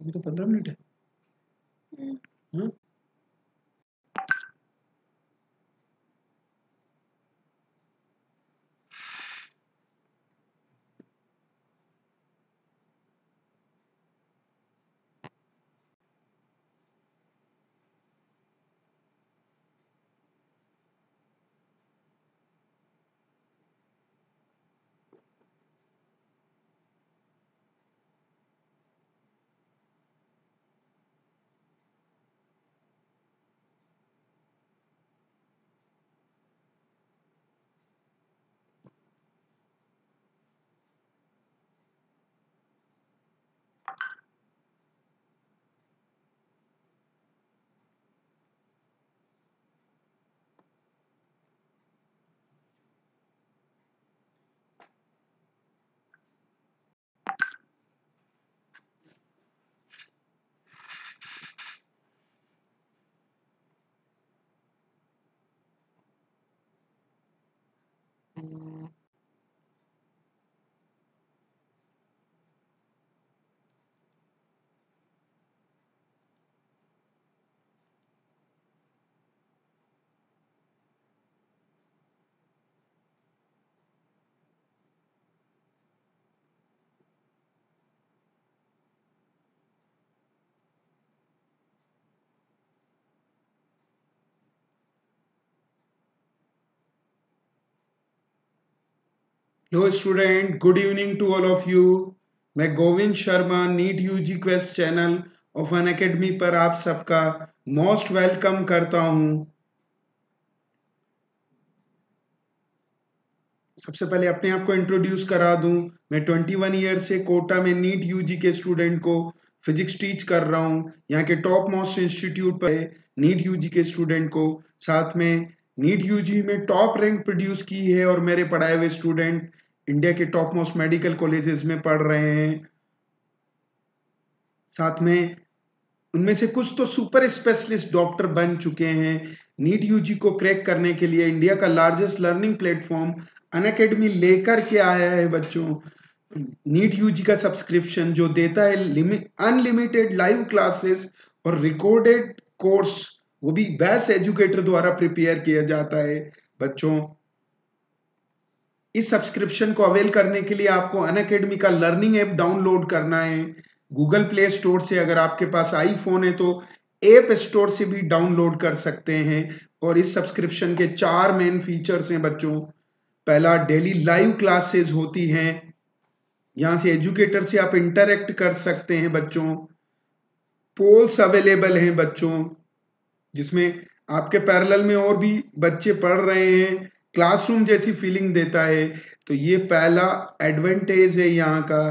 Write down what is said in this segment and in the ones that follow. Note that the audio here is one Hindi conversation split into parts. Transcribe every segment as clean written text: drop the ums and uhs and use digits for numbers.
अभी तो 15 मिनट है। हाँ? Hello student, good evening to all of you. मैं Govind Sharma NEET UG quest channel of Unacademy पर आप सबका मोस्ट वेलकम करता हूं। सबसे पहले अपने आप को इंट्रोड्यूस करा दूं। मैं 21 ईयर से कोटा में नीट यूजी के स्टूडेंट को फिजिक्स टीच कर रहा हूं। यहाँ के टॉप मोस्ट इंस्टीट्यूट पर नीट यूजी के स्टूडेंट को, साथ में नीट यूजी में टॉप रैंक प्रोड्यूस की है और मेरे पढ़ाए हुए स्टूडेंट इंडिया के टॉप मोस्ट मेडिकल कॉलेजेस में पढ़ रहे हैं। साथ में उनमें से कुछ तो सुपर स्पेशलिस्ट डॉक्टर बन चुके हैं। नीट यूजी को क्रैक करने के लिए इंडिया का लार्जेस्ट लर्निंग प्लेटफॉर्म अनअकैडमी लेकर के आया है बच्चों। नीट यूजी का सब्सक्रिप्शन जो देता है अनलिमिटेड लाइव क्लासेस और रिकॉर्डेड कोर्स, वो भी बेस्ट एजुकेटर द्वारा प्रिपेयर किया जाता है बच्चों। इस सब्सक्रिप्शन को अवेल करने के लिए आपको अनअकैडमी का लर्निंग ऐप डाउनलोड करना है गूगल प्ले स्टोर से। अगर आपके पास आईफोन है तो ऐप स्टोर से भी डाउनलोड कर सकते हैं। और इस सब्सक्रिप्शन के 4 मेन फीचर्स हैं बच्चों। पहला, डेली लाइव क्लासेस होती हैं, यहां से एजुकेटर से आप इंटरेक्ट कर सकते हैं बच्चों। पोल्स अवेलेबल हैं बच्चों, जिसमें आपके पैरेलल में और भी बच्चे पढ़ रहे हैं, क्लासरूम जैसी फीलिंग देता है। तो ये पहला एडवांटेज है यहाँ का।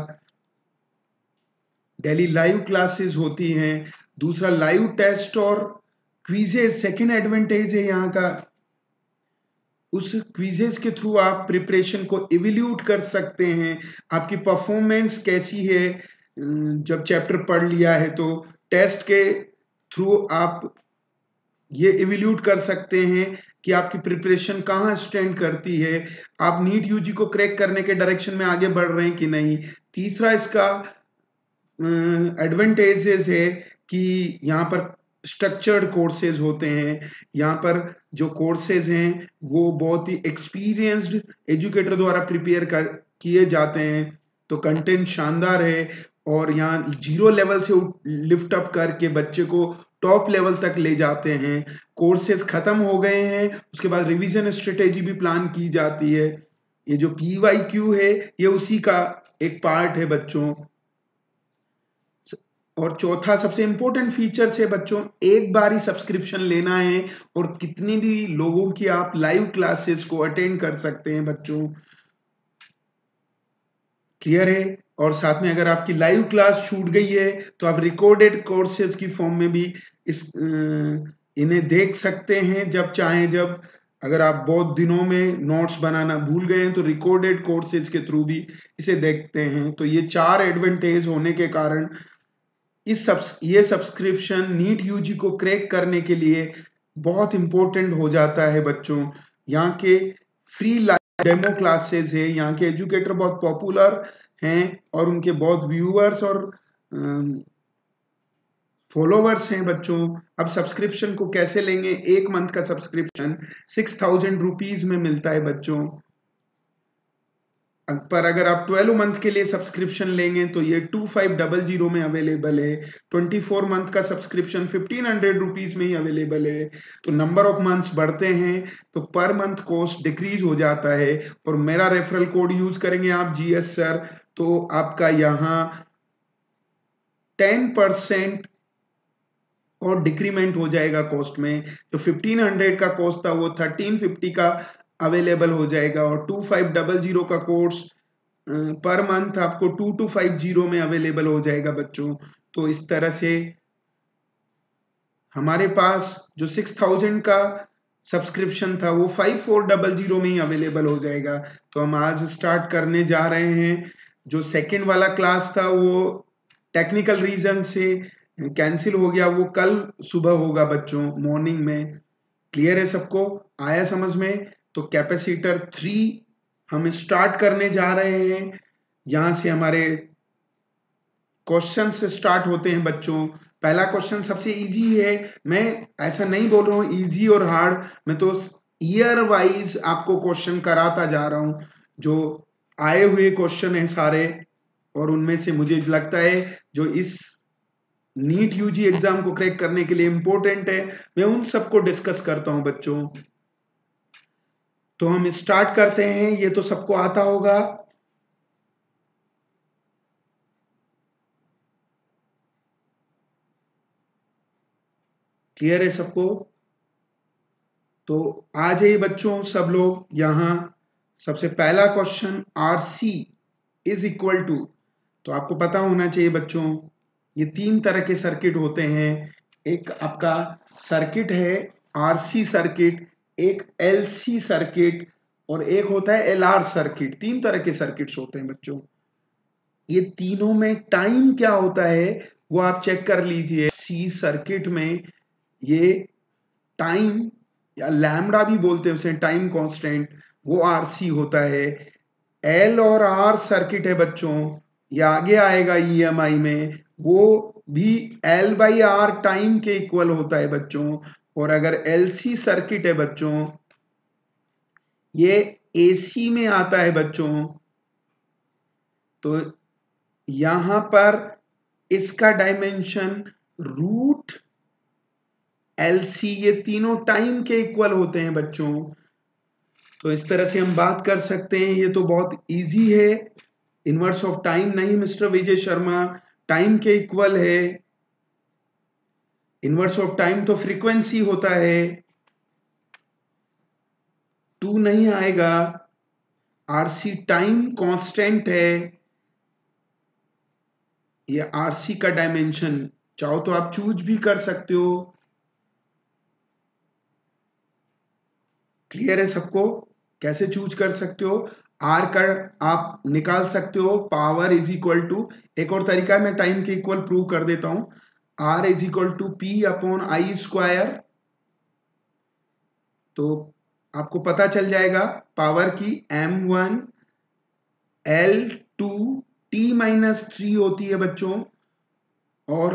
डेली लाइव क्लासेस होती हैं। दूसरा, लाइव टेस्ट और क्विजेज सेकंड एडवांटेज है यहाँ का। उस क्विजेज के थ्रू आप प्रिपरेशन को इवैल्यूएट कर सकते हैं, आपकी परफॉर्मेंस कैसी है। जब चैप्टर पढ़ लिया है तो टेस्ट के थ्रू आप ये इवैल्यूएट कर सकते हैं कि आपकी प्रिपरेशन कहाँ स्टैंड करती है, आप नीट यूजी को क्रैक करने के डायरेक्शन में आगे बढ़ रहे हैं कि नहीं। तीसरा इसका एडवांटेजेस है कि यहाँ पर स्ट्रक्चर्ड कोर्सेज होते हैं। यहाँ पर जो कोर्सेज हैं वो बहुत ही एक्सपीरियंस्ड एजुकेटर द्वारा प्रिपेयर कर किए जाते हैं। तो कंटेंट शानदार है और यहाँ जीरो लेवल से लिफ्ट अप करके बच्चे को टॉप लेवल तक ले जाते हैं। कोर्सेज खत्म हो गए हैं, उसके बाद रिवीजन स्ट्रेटेजी भी प्लान की जाती है। ये जो PYQ है ये उसी का एक पार्ट है बच्चों। और चौथा सबसे इंपॉर्टेंट फीचर है बच्चों, एक बार ही सब्सक्रिप्शन लेना है और कितनी भी लोगों की आप लाइव क्लासेस को अटेंड कर सकते हैं बच्चों। क्लियर है। और साथ में अगर आपकी लाइव क्लास छूट गई है तो आप रिकॉर्डेड कोर्सेज की फॉर्म में भी इन्हें देख सकते हैं जब चाहें। जब अगर आप बहुत दिनों में नोट्स बनाना भूल गए हैं तो रिकॉर्डेड कोर्सेज के थ्रू भी इसे देखते हैं। तो ये 4 एडवांटेज होने के कारण ये सब्सक्रिप्शन नीट यूजी को क्रैक करने के लिए बहुत इंपॉर्टेंट हो जाता है बच्चों। यहाँ के फ्री डेमो क्लासेस है, यहाँ के एजुकेटर बहुत पॉपुलर हैं और उनके बहुत व्यूअर्स और फॉलोवर्स हैं बच्चों। अब सब्सक्रिप्शन को कैसे लेंगे, एक मंथ का सब्सक्रिप्शन 6000 रुपीज में मिलता है बच्चों, पर अगर आप 12 मंथ के लिए सब्सक्रिप्शन लेंगे तो ये 2500 में अवेलेबल है। 24 मंथ का सब्सक्रिप्शन 1500 रुपीज में ही अवेलेबल है। तो नंबर ऑफ मंथ्स बढ़ते हैं तो पर मंथ कॉस्ट डिक्रीज हो जाता है। और मेरा रेफरल कोड यूज करेंगे आप GS सर, तो आपका यहाँ 10% और डिक्रीमेंट हो जाएगा कॉस्ट में। जो 1500 का कॉस्ट था वो 1350 का अवेलेबल हो जाएगा, और 2500 का कोर्स पर मंथ आपको 2250 में अवेलेबल हो जाएगा बच्चों। तो इस तरह से हमारे पास जो 6000 का सब्सक्रिप्शन था वो 5400 में ही अवेलेबल हो जाएगा। तो हम आज स्टार्ट करने जा रहे हैं। जो सेकंड वाला क्लास था वो टेक्निकल रीजन से कैंसिल हो गया, वो कल सुबह होगा बच्चों मॉर्निंग में। क्लियर है सबको, आया समझ में? तो कैपेसिटर 3 हम स्टार्ट करने जा रहे हैं। यहां से हमारे क्वेश्चन से स्टार्ट होते हैं बच्चों। पहला क्वेश्चन सबसे इजी है, मैं ऐसा नहीं बोल रहा हूं इजी और हार्ड, मैं तो ईयर वाइज आपको क्वेश्चन कराता जा रहा हूं। जो आए हुए क्वेश्चन है सारे, और उनमें से मुझे लगता है जो इस नीट यूजी एग्जाम को क्रैक करने के लिए इंपॉर्टेंट है, मैं उन सबको डिस्कस करता हूं बच्चों। तो हम स्टार्ट करते हैं, ये तो सबको आता होगा। क्लियर है सबको? तो आ जाइए बच्चों सब लोग यहां। सबसे पहला question, RC is equal to, तो आपको पता होना चाहिए बच्चों, ये 3 तरह के सर्किट होते हैं। एक आपका सर्किट है RC सर्किट, एक LC सर्किट, और एक होता है LR सर्किट। 3 तरह के सर्किट्स होते हैं बच्चों। ये तीनों में टाइम क्या होता है वो आप चेक कर लीजिए। सी सर्किट में ये टाइम, या लैम्बडा भी बोलते हैं उसे, टाइम कांस्टेंट, वो RC होता है। L और R सर्किट है बच्चों, ये आगे आएगा EMI में, वो भी L बाई R टाइम के इक्वल होता है बच्चों। और अगर LC सर्किट है बच्चों, ये AC में आता है बच्चों। तो यहां पर इसका डायमेंशन रूट LC, ये तीनों टाइम के इक्वल होते हैं बच्चों। तो इस तरह से हम बात कर सकते हैं, ये तो बहुत इजी है। इनवर्स ऑफ टाइम नहीं मिस्टर विजय शर्मा, टाइम के इक्वल है। इनवर्स ऑफ टाइम तो फ्रीक्वेंसी होता है, 2 नहीं आएगा। RC टाइम कांस्टेंट है, ये RC का डायमेंशन चाहो तो आप चूज भी कर सकते हो। क्लियर है सबको, कैसे चूज कर सकते हो? आर का आप निकाल सकते हो, पावर इज इक्वल टू, एक और तरीका है, मैं टाइम के इक्वल प्रूव कर देता हूं। R is equal to P upon I square. तो आपको पता चल जाएगा पावर की M1 L2 T-3 होती है बच्चों, और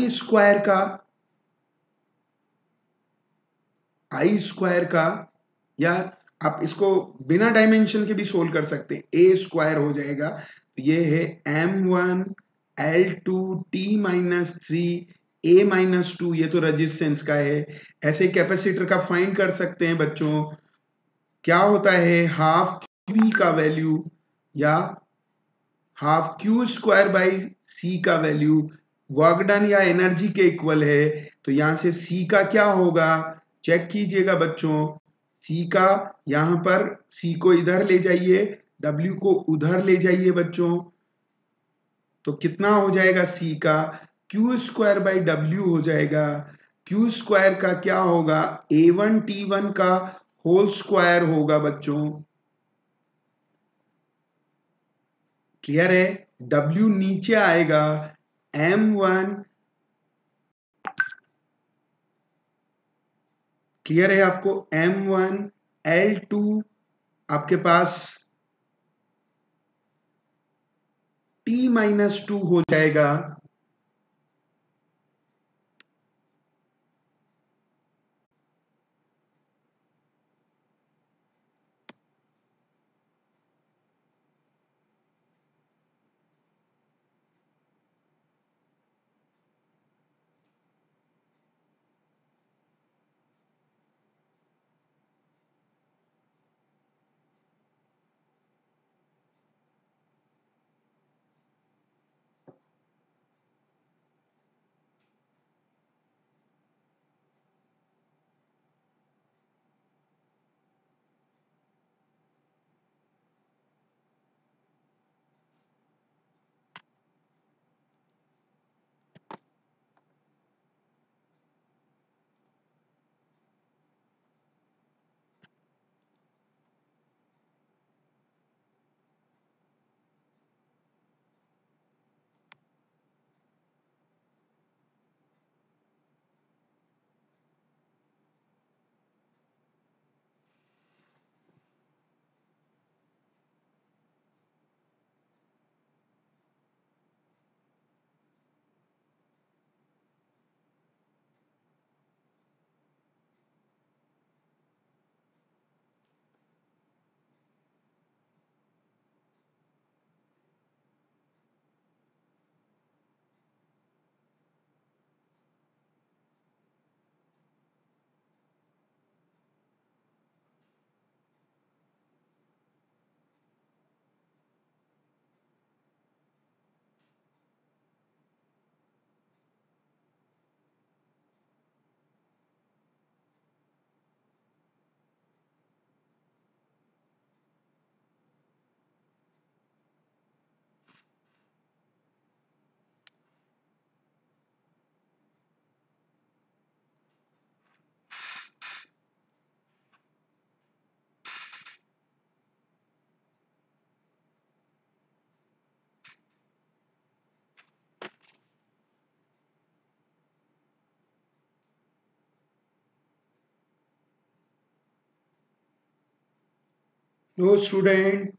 आई स्क्वायर का, या आप इसको बिना डायमेंशन के भी सोल्व कर सकते हैं, ए स्क्वायर हो जाएगा। तो ये है M1 L2 T-3 A-2, ये तो रेजिस्टेंस का है। ऐसे कैपेसिटर का फाइंड कर सकते हैं बच्चों, क्या होता है हाफ Q का वैल्यू, या half Q square by C का वैल्यू वर्क डन या एनर्जी के इक्वल है। तो यहां से C का क्या होगा चेक कीजिएगा बच्चों। C का, यहां पर C को इधर ले जाइए, W को उधर ले जाइए बच्चों, तो कितना हो जाएगा C का Q स्क्वायर बाई W हो जाएगा। Q स्क्वायर का क्या होगा, A1 T1 का होल स्क्वायर होगा बच्चों। क्लियर है? W नीचे आएगा, M1, क्लियर है आपको, M1 L2 आपके पास T-2 हो जाएगा। No student.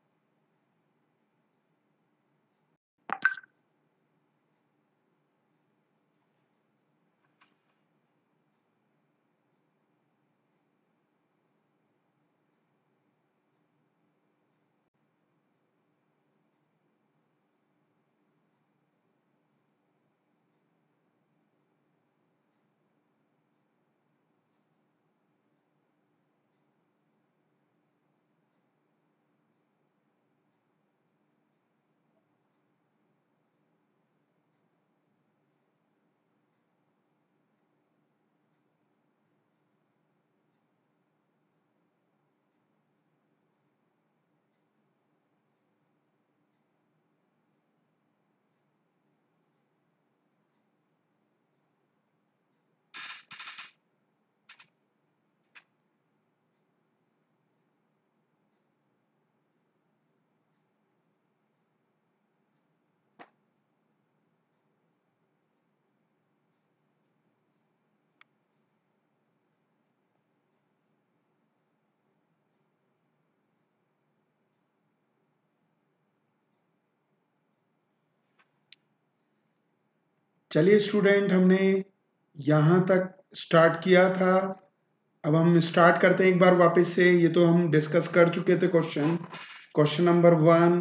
चलिए स्टूडेंट, हमने यहां तक स्टार्ट किया था। अब हम स्टार्ट करते हैं एक बार वापस से। ये तो हम डिस्कस कर चुके थे क्वेश्चन नंबर 1।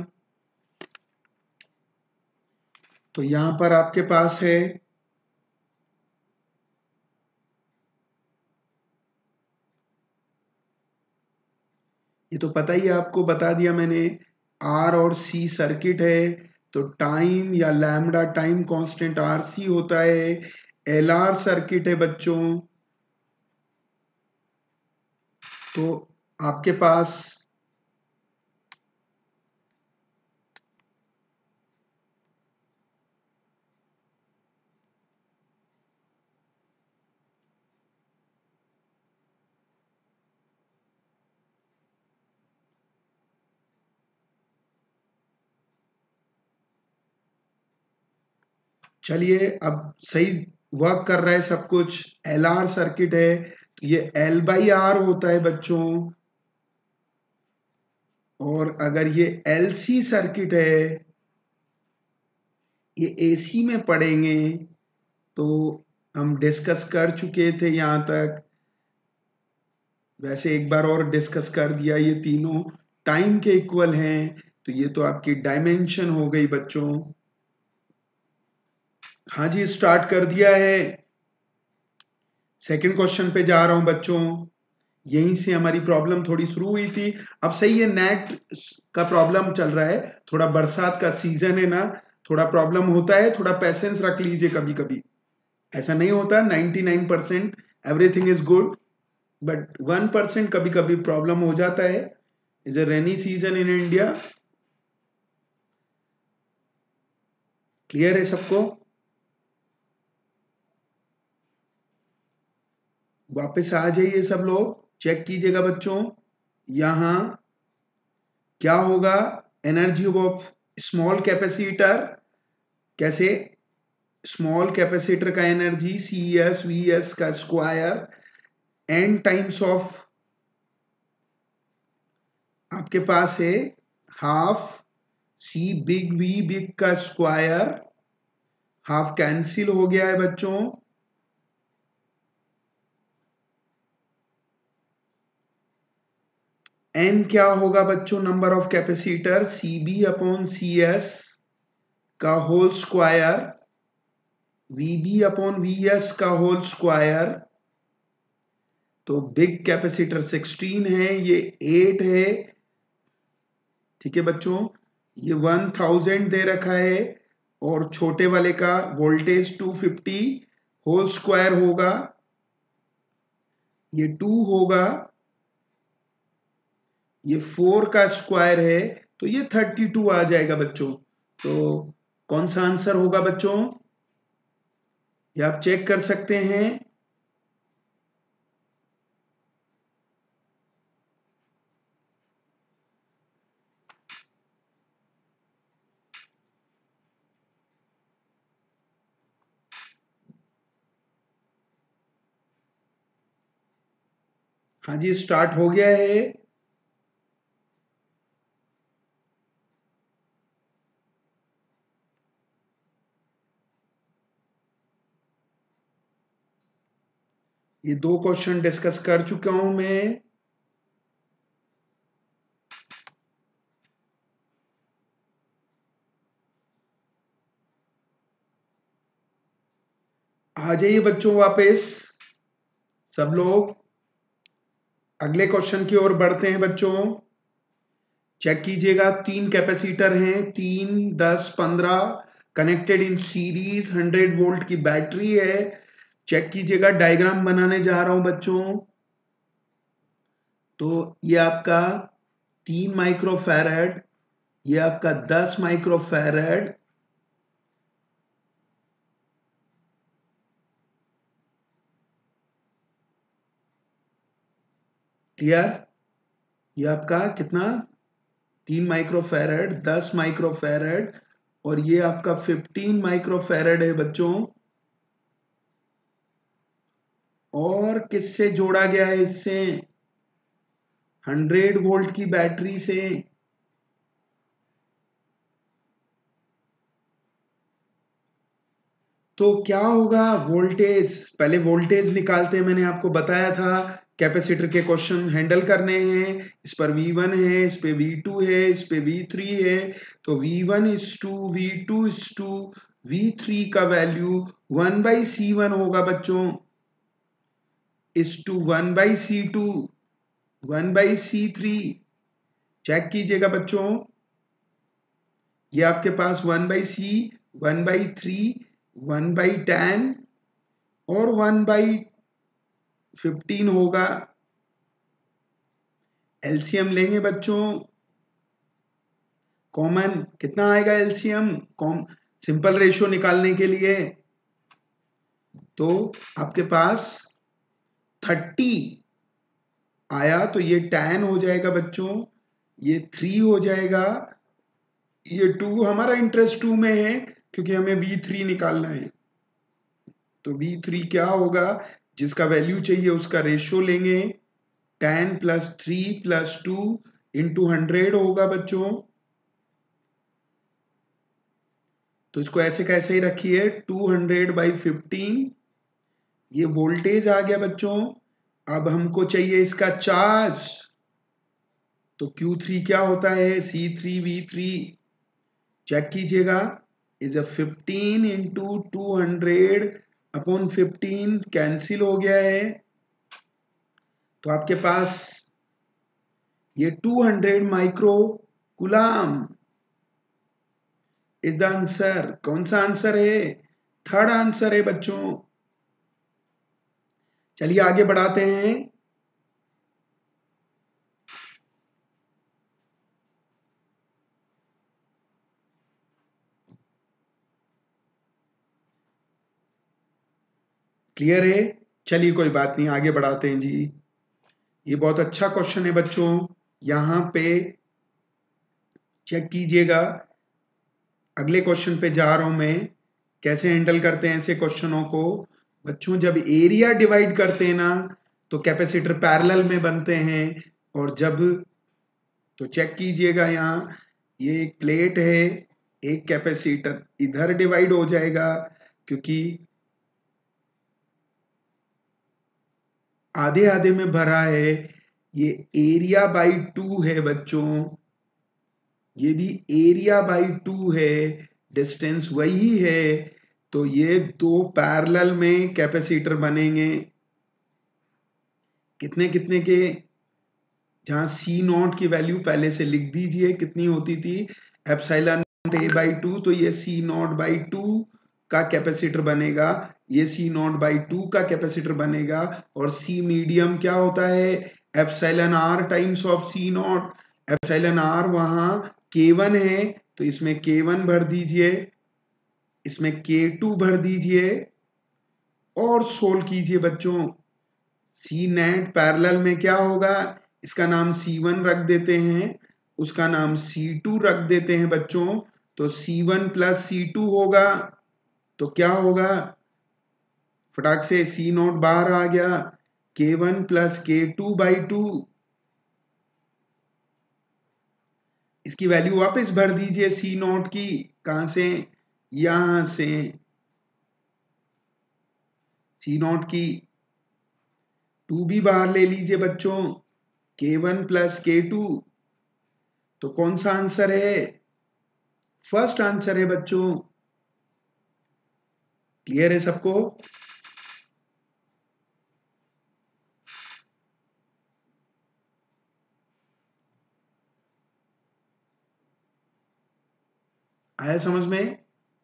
तो यहां पर आपके पास है, ये तो पता ही है आपको, बता दिया मैंने, आर और सी सर्किट है। तो टाइम या lambda time constant R C होता है। एल आर सर्किट है बच्चों। तो आपके पास चलिए, अब सही वर्क कर रहा है सब कुछ। एल आर सर्किट है तो ये एल बाई आर होता है बच्चों। और अगर ये एल सी सर्किट है, ये एसी में पढ़ेंगे। तो हम डिस्कस कर चुके थे यहां तक। वैसे एक बार और डिस्कस कर दिया, ये तीनों टाइम के इक्वल हैं। तो ये तो आपकी डायमेंशन हो गई बच्चों। हाँ जी, स्टार्ट कर दिया है। सेकंड क्वेश्चन पे जा रहा हूं बच्चों। यहीं से हमारी प्रॉब्लम थोड़ी शुरू हुई थी। अब सही है, नेट का प्रॉब्लम चल रहा है। थोड़ा बरसात का सीजन है ना, थोड़ा प्रॉब्लम होता है। थोड़ा पेशेंस रख लीजिए। कभी कभी ऐसा नहीं होता 99% एवरीथिंग इज गुड, बट 1% कभी कभी प्रॉब्लम हो जाता है। Is a rainy season in India. Clear है सबको? वापस आ जाइए सब लोग, चेक कीजिएगा बच्चों। यहां क्या होगा? Energy of small capacitor. कैसे? स्मॉल कैपेसिटर का energy C S V S का स्क्वायर एन टाइम्स ऑफ आपके पास है half C big V big का स्क्वायर। हाफ कैंसिल हो गया है बच्चों। एन क्या होगा बच्चों? Number of capacitor C B upon C S का whole square, V B upon V S का होल स्क्वायर। तो बिग कैपेसिटर 16 है, ये 8 है। ठीक है बच्चों, ये 1000 दे रखा है। और छोटे वाले का वोल्टेज 250 होल स्क्वायर होगा, ये 2 होगा। ये 4 का स्क्वायर है तो ये 32 आ जाएगा बच्चों। तो कौन सा आंसर होगा बच्चों? ये आप चेक कर सकते हैं। हाँ जी, स्टार्ट हो गया है। ये 2 क्वेश्चन डिस्कस कर चुका हूं मैं। आ जाइए बच्चों वापस सब लोग, अगले क्वेश्चन की ओर बढ़ते हैं बच्चों। चेक कीजिएगा, 3 कैपेसिटर हैं, 3, 10, 15 कनेक्टेड इन सीरीज, 100 वोल्ट की बैटरी है। चेक कीजिएगा, डायग्राम बनाने जा रहा हूं बच्चों। तो ये आपका 3 माइक्रोफैरड, ये आपका 10 माइक्रोफैरड, क्लियर? ये आपका कितना, 3 माइक्रोफैरड, 10 माइक्रोफैरड, और ये आपका 15 माइक्रोफैरड है बच्चों। और किससे जोड़ा गया है? इससे 100 वोल्ट की बैटरी से। तो क्या होगा वोल्टेज, पहले वोल्टेज निकालते हैं। मैंने आपको बताया था कैपेसिटर के क्वेश्चन हैंडल करने हैं। इस पर V1 है, इस पे V2 है, इस पे V3 है। तो V1 is to V2 is to V3 का वैल्यू 1/C1 होगा बच्चों, is to 1/C2, 1/C3। Check कीजिएगा बच्चों, ये आपके पास 1/C, 1/3, 1/10 और 1/15 होगा। एलसीएम लेंगे बच्चों, कॉमन कितना आएगा एलसीएम, सिंपल रेशियो निकालने के लिए। तो आपके पास 30 आया, तो ये 10 हो जाएगा बच्चों, ये 3 हो जाएगा, ये 2, हमारा इंटरेस्ट 2 में है क्योंकि हमें V3 निकालना है। तो V3 क्या होगा, जिसका वैल्यू चाहिए उसका रेशियो लेंगे, 10 + 3 + 2 × 100 होगा बच्चों। तो इसको ऐसे कैसे ही रखिए, 200/15। ये वोल्टेज आ गया बच्चों। अब हमको चाहिए इसका चार्ज, तो Q3 क्या होता है, C3V3। चेक कीजिएगा, इज 15 × 200/15 कैंसिल हो गया है। तो आपके पास ये 200 micro coulomb is the answer. कौन सा आंसर है, थर्ड आंसर है बच्चों। चलिए आगे बढ़ाते हैं। क्लियर है? चलिए कोई बात नहीं, आगे बढ़ाते हैं जी। ये बहुत अच्छा क्वेश्चन है बच्चों। यहां पे चेक कीजिएगा, अगले क्वेश्चन पे जा रहा हूं मैं। कैसे हैंडल करते हैं ऐसे क्वेश्चनों को बच्चों, जब एरिया डिवाइड करते हैं ना तो कैपेसिटर पैरेलल में बनते हैं। और जब, तो चेक कीजिएगा, यहाँ ये एक प्लेट है, एक कैपेसिटर इधर डिवाइड हो जाएगा क्योंकि आधे आधे में भरा है। ये एरिया बाई 2 है बच्चों, ये भी एरिया बाई 2 है, डिस्टेंस वही है। तो ये 2 पैरेलल में कैपेसिटर बनेंगे, कितने कितने के, जहां C0 की वैल्यू पहले से लिख दीजिए, कितनी होती थी, एप्सिलॉन A/2। तो ये C0/2 का कैपेसिटर बनेगा, ये C0/2 का कैपेसिटर बनेगा। और C मीडियम क्या होता है, epsilon R times of C0। Epsilon R वहां K1 है, तो इसमें K1 भर दीजिए, इसमें K2 भर दीजिए और सोल्व कीजिए बच्चों। सी नेट पैरेलल में क्या होगा, इसका नाम C1 रख देते हैं, उसका नाम C2 रख देते हैं बच्चों। तो C1 + C2 होगा, तो क्या होगा, फटाक से C0 बाहर आ गया, K1 + K2/2। इसकी वैल्यू वापस भर दीजिए C0 की, कहां से, यहां से C0 की 2 भी बाहर ले लीजिए बच्चों, K1 प्लस K2, तो कौन सा आंसर है? फर्स्ट आंसर है बच्चों। क्लियर है सबको? आया समझ में?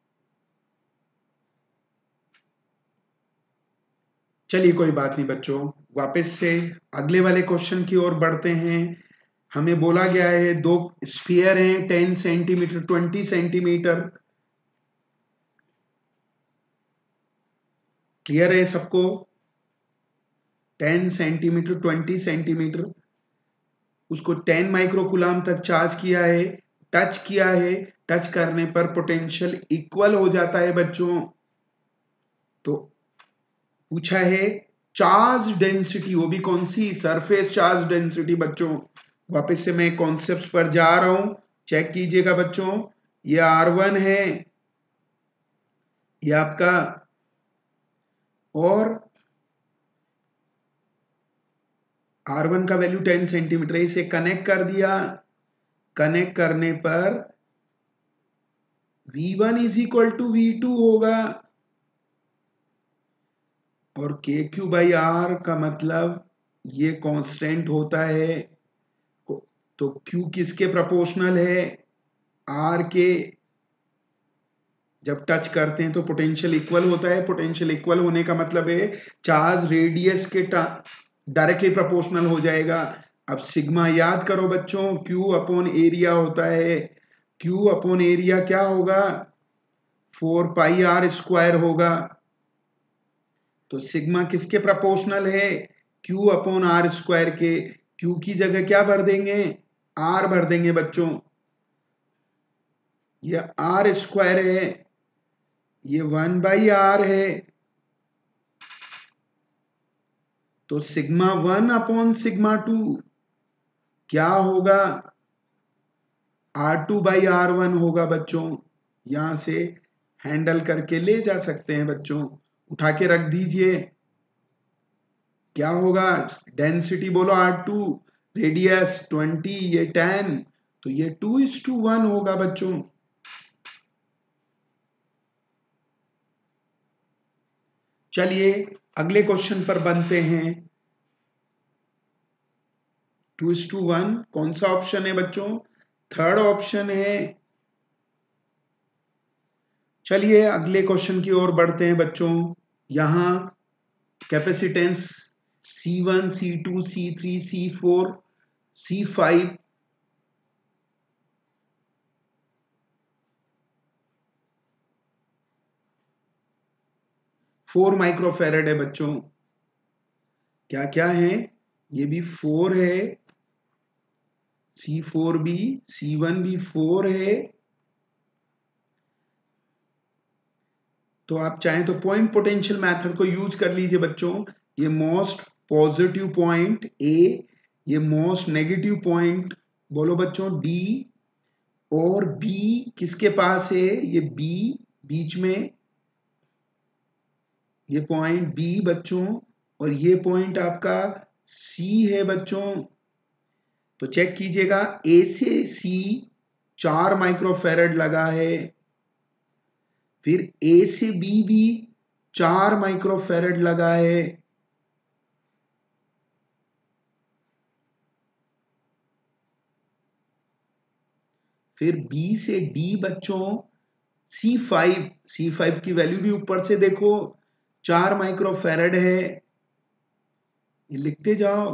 चलिए कोई बात नहीं बच्चों, वापस से अगले वाले क्वेश्चन की ओर बढ़ते हैं। हमें बोला गया है दो स्फीयर हैं 10 सेंटीमीटर 20 सेंटीमीटर। क्लियर है सबको? 10 सेंटीमीटर 20 सेंटीमीटर, उसको 10 माइक्रोकुलाम तक चार्ज किया है, टच किया है, टच करने पर पोटेंशियल इक्वल हो जाता है बच्चों। तो पूछा है चार्ज डेंसिटी, वो भी कौन सी? सरफेस चार्ज डेंसिटी बच्चों। वापस से मैं कॉन्सेप्ट पर जा रहा हूं, चेक कीजिएगा बच्चों। ये R1 है, ये आपका, और R1 का वैल्यू 10 सेंटीमीटर है, इसे कनेक्ट कर दिया। कनेक्ट करने पर V1 is equal to V2 होगा, और KQ/R का मतलब ये कांस्टेंट होता है। तो Q किसके प्रोपोर्शनल है? R के। जब टच करते हैं तो पोटेंशियल इक्वल होता है, पोटेंशियल इक्वल होने का मतलब है चार्ज रेडियस के डायरेक्टली प्रोपोर्शनल हो जाएगा। अब सिग्मा याद करो बच्चों, Q अपॉन एरिया होता है। Q अपॉन एरिया क्या होगा? 4πr² होगा। तो सिग्मा किसके प्रोपोर्शनल है? Q अपॉन R² के। Q की जगह क्या भर देंगे? R भर देंगे बच्चों। ये R² है, ये 1/R है। तो सिग्मा 1 अपॉन सिग्मा 2 क्या होगा? R2/R1 होगा बच्चों। यहां से हैंडल करके ले जा सकते हैं बच्चों, उठा के रख दीजिए। क्या होगा? डेंसिटी बोलो R2, रेडियस 20, ये 10, तो ये 2:1 होगा बच्चों। चलिए अगले क्वेश्चन पर बनते हैं। 2:1 कौन सा ऑप्शन है बच्चों? थर्ड ऑप्शन है। चलिए अगले क्वेश्चन की ओर बढ़ते हैं बच्चों। यहां capacitance C1 C2 C3 C4 C5 4 microfarad है बच्चों। क्या क्या है? ये भी 4 है, C4 भी, C1 भी 4 है। तो आप चाहें तो पॉइंट पोटेंशियल मेथड को यूज कर लीजिए बच्चों। ये मोस्ट पॉजिटिव पॉइंट A, ये मोस्ट नेगेटिव पॉइंट बोलो बच्चों D, और B किसके पास है? ये B बीच में, ये पॉइंट B बच्चों, और ये पॉइंट आपका C है बच्चों। तो चेक कीजिएगा, A से C 4 माइक्रोफेरेड लगा है, फिर A से B भी 4 माइक्रोफेरेड लगा है, फिर B से D बच्चों C5 की वैल्यू भी ऊपर से देखो 4 माइक्रोफेरेड है। ये लिखते जाओ।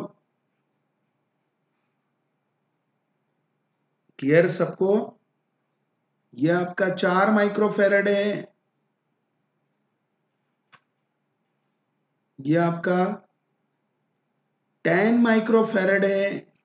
क्लियर सबको? ये आपका 4 माइक्रोफेरेड है, ये आपका 10 माइक्रोफेरेड है।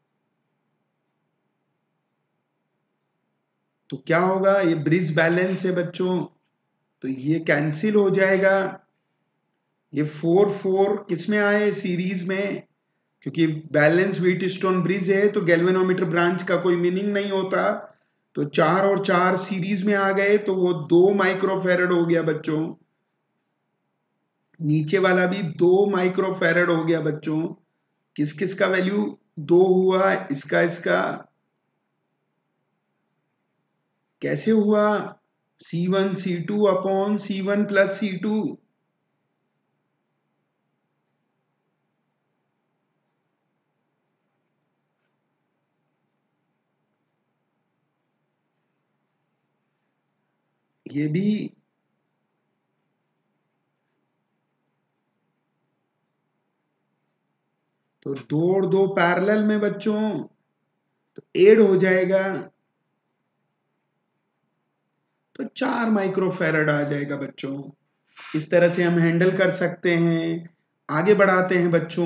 तो क्या होगा? ये ब्रिज बैलेंस है बच्चों, तो ये कैंसिल हो जाएगा। ये 4 किस में आए? सीरीज में, क्योंकि बैलेंस व्हीटस्टोन ब्रिज है तो गैल्वेनोमीटर ब्रांच का कोई मीनिंग नहीं होता। तो 4 और 4 सीरीज में आ गए, तो वो 2 माइक्रोफेरेड हो गया बच्चों। नीचे वाला भी 2 माइक्रोफेरेड हो गया बच्चों। किस किस का वैल्यू 2 हुआ, इसका इसका कैसे हुआ, C1 C2 upon C1 plus C2। ये भी तो 2 और 2 पैरेलल में बच्चों, तो एड हो जाएगा, तो 4 माइक्रोफेरेड आ जाएगा बच्चों। इस तरह से हम हैंडल कर सकते हैं। आगे बढ़ाते हैं बच्चों।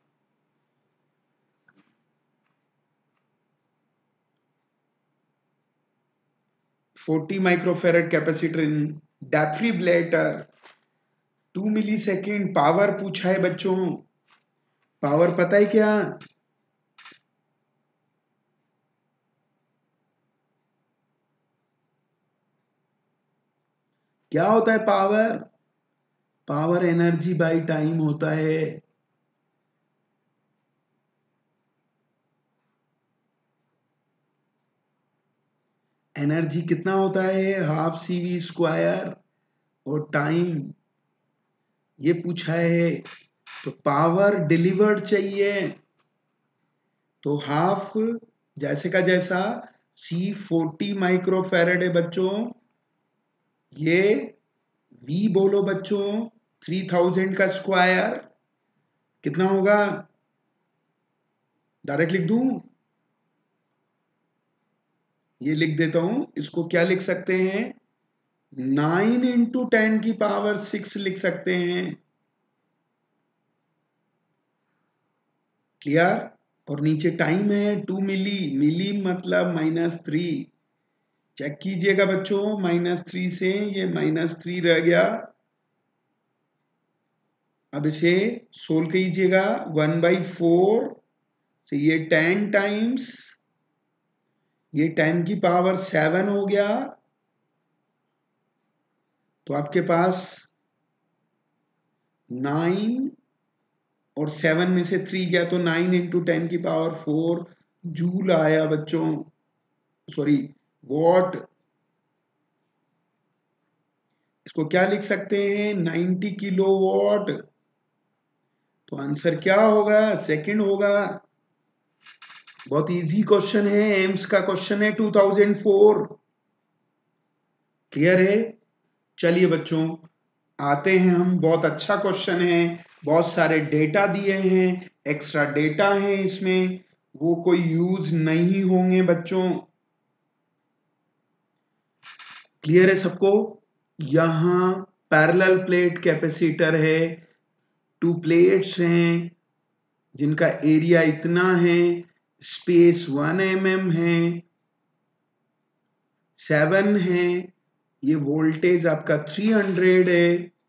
40 microfarad capacitor in defibrillator 2 millisecond. Power पूछा है बच्चों। पावर पता है क्या? क्या होता है power? Power energy by time होता है। एनर्जी कितना होता है? हाफ CV² और टाइम ये पूछा है। तो पावर डिलीवर्ड चाहिए, तो हाफ जैसे का जैसा C40 माइक्रोफेरेड है बच्चों। ये V बोलो बच्चों, 3000 का स्क्वायर कितना होगा? डायरेक्ट लिख दूं? ये लिख देता हूं। इसको क्या लिख सकते हैं? 9 × 10⁶ लिख सकते हैं। क्लियर? और नीचे टाइम है 2 मिली, मिली मतलब -3। चेक कीजिएगा बच्चों, -3 से ये -3 रह गया। अब इसे सोल्व कीजिएगा। 1/4 से ये 10 टाइम्स, ये 10⁻7 हो गया। तो आपके पास 9 और 7 में से 3 गया, तो 9 × 10⁴ जूल आया बच्चों, सॉरी वॉट। इसको क्या लिख सकते हैं? 90 किलोवाट। तो आंसर क्या होगा? सेकंड होगा। बहुत इजी क्वेश्चन है, एम्स का क्वेश्चन है 2004। क्लियर है? चलिए बच्चों, आते हैं हम। बहुत अच्छा क्वेश्चन है, बहुत सारे डेटा दिए हैं, एक्स्ट्रा डेटा है इसमें, वो कोई यूज नहीं होंगे बच्चों। क्लियर है सबको? यहां पैरेलल प्लेट कैपेसिटर है, 2 प्लेट्स हैं जिनका एरिया इतना है, स्पेस 1 mm है, 7 है, ये वोल्टेज आपका 300 है।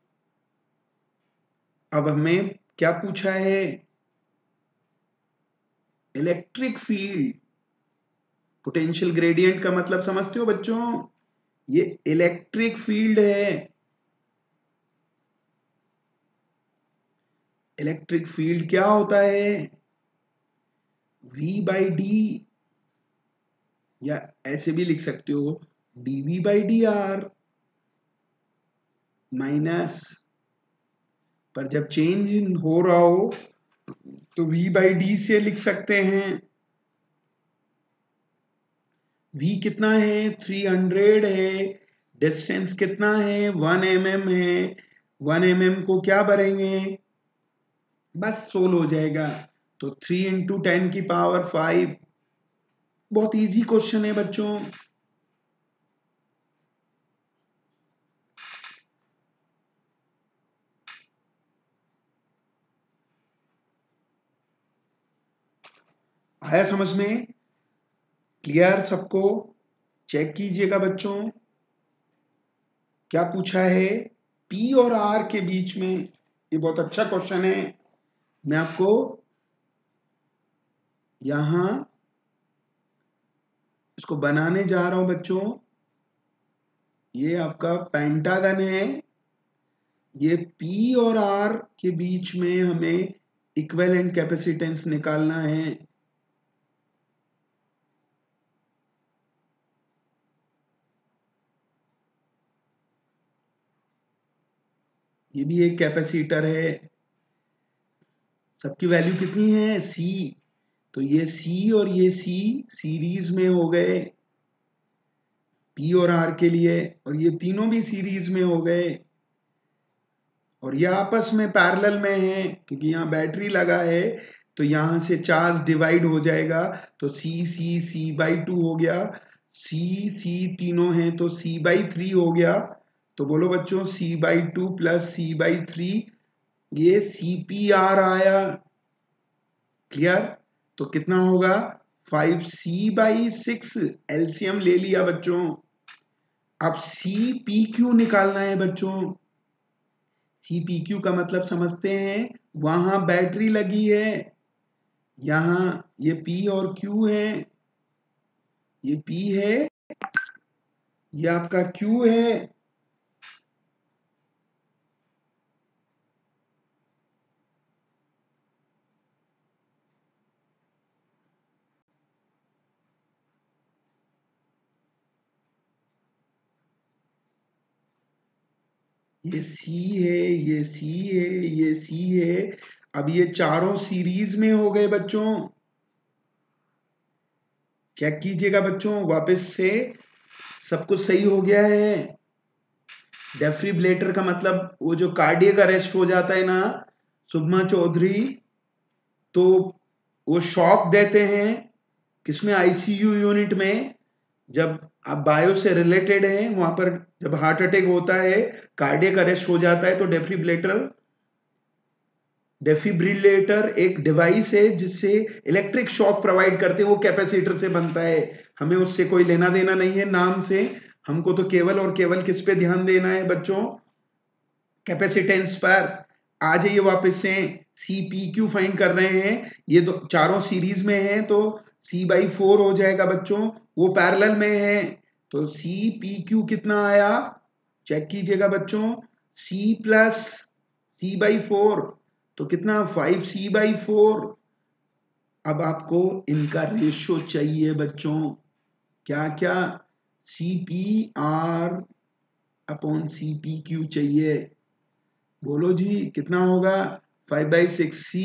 अब हमें क्या पूछा है? Electric field. पोटेंशियल ग्रेडियंट का मतलब समझते हो बच्चों? ये इलेक्ट्रिक फील्ड है। इलेक्ट्रिक फील्ड क्या होता है? V/d, या ऐसे भी लिख सकते हो dV/dr माइनस, पर जब चेंज हो रहा हो तो V/d से लिख सकते हैं। V कितना है? 300 है। डिस्टेंस कितना है? 1 mm है। 1 mm को क्या भरेंगे? बस सोल हो जाएगा। तो 3 × 10⁵ बहुत इजी क्वेश्चन है बच्चों। आया समझ में? क्लियर सबको? चेक कीजिएगा बच्चों, क्या पूछा है? P और R के बीच में, ये बहुत अच्छा क्वेश्चन है। मैं आपको यहां इसको बनाने जा रहा हूं बच्चों। ये आपका पेंटागन है, ये P और R के बीच में हमें इक्विवेलेंट कैपेसिटेंस निकालना है। ये भी एक कैपेसिटर है, सबकी वैल्यू कितनी है C, तो ये C और ये C सीरीज में हो गए P और R के लिए, और ये तीनों भी सीरीज में हो गए, और ये आपस में पैरेलल में है क्योंकि यहाँ बैटरी लगा है, तो यहां से चार्ज डिवाइड हो जाएगा, तो C/2 हो गया, C तीनों हैं तो C/3 हो गया। तो बोलो बच्चों C/2 प्लस C/3, ये CPR आया। क्लियर? तो कितना होगा 5C/6, एलसीएम ले लिया बच्चों। अब CPQ निकालना है बच्चों। CPQ का मतलब समझते हैं, वहां बैटरी लगी है, यहां ये P और Q है, ये P है, ये आपका Q है। ये C है, ये C है, ये C है। अब ये चारों सीरीज में हो गए बच्चों। चेक कीजिएगा बच्चों वापस से, सब कुछ सही हो गया है। डेफिब्रिलेटर का मतलब वो जो कार्डियक अरेस्ट हो जाता है ना सुषमा चौधरी, तो वो शॉक देते हैं किसमें, आईसीयू यूनिट में। जब आप बायो से रिलेटेड हैं वहां पर, जब हार्ट अटैक होता है, कार्डियक अरेस्ट हो जाता है, तो डेफिब्रिलेटर एक डिवाइस है जिससे इलेक्ट्रिक शॉक प्रोवाइड करते हैं, वो कैपेसिटर से बनता है। हमें उससे कोई लेना देना नहीं है नाम से, हमको तो केवल और केवल किस पे ध्यान देना है बच्चों, कैपेसिटेंस पर। आ जाइए वापस से, CPQ फाइंड कर रहे हैं, ये दो चारों सीरीज में हैं तो C/4 हो जाएगा बच्चों, वो पैरेलल में है, तो CPQ कितना आया चेक कीजिएगा बच्चों, C प्लस C/4, तो कितना 5C/4। अब आपको इनका रेशियो चाहिए बच्चों, क्या क्या, CPR अपॉन CPQ चाहिए। बोलो जी कितना होगा, 5/6C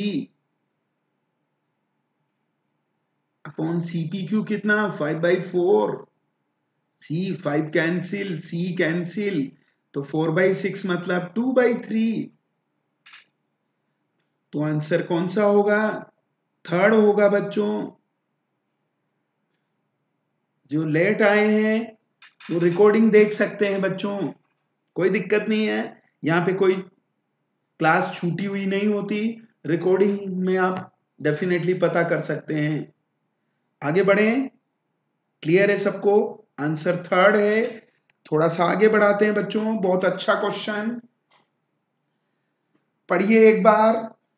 अपॉन CPQ कितना 5/4, C5 कैंसिल, C कैंसिल, तो 4/6 मतलब 2/3। तो आंसर कौन सा होगा, थर्ड होगा बच्चों। जो लेट आए हैं वो रिकॉर्डिंग देख सकते हैं बच्चों, कोई दिक्कत नहीं है, यहाँ पे कोई क्लास छूटी हुई नहीं होती, रिकॉर्डिंग में आप डेफिनेटली पता कर सकते हैं। आगे बढ़े, क्लियर है सबको, आंसर थर्ड है। थोड़ा सा आगे बढ़ाते हैं बच्चों, बहुत अच्छा क्वेश्चन, पढ़िए एक बार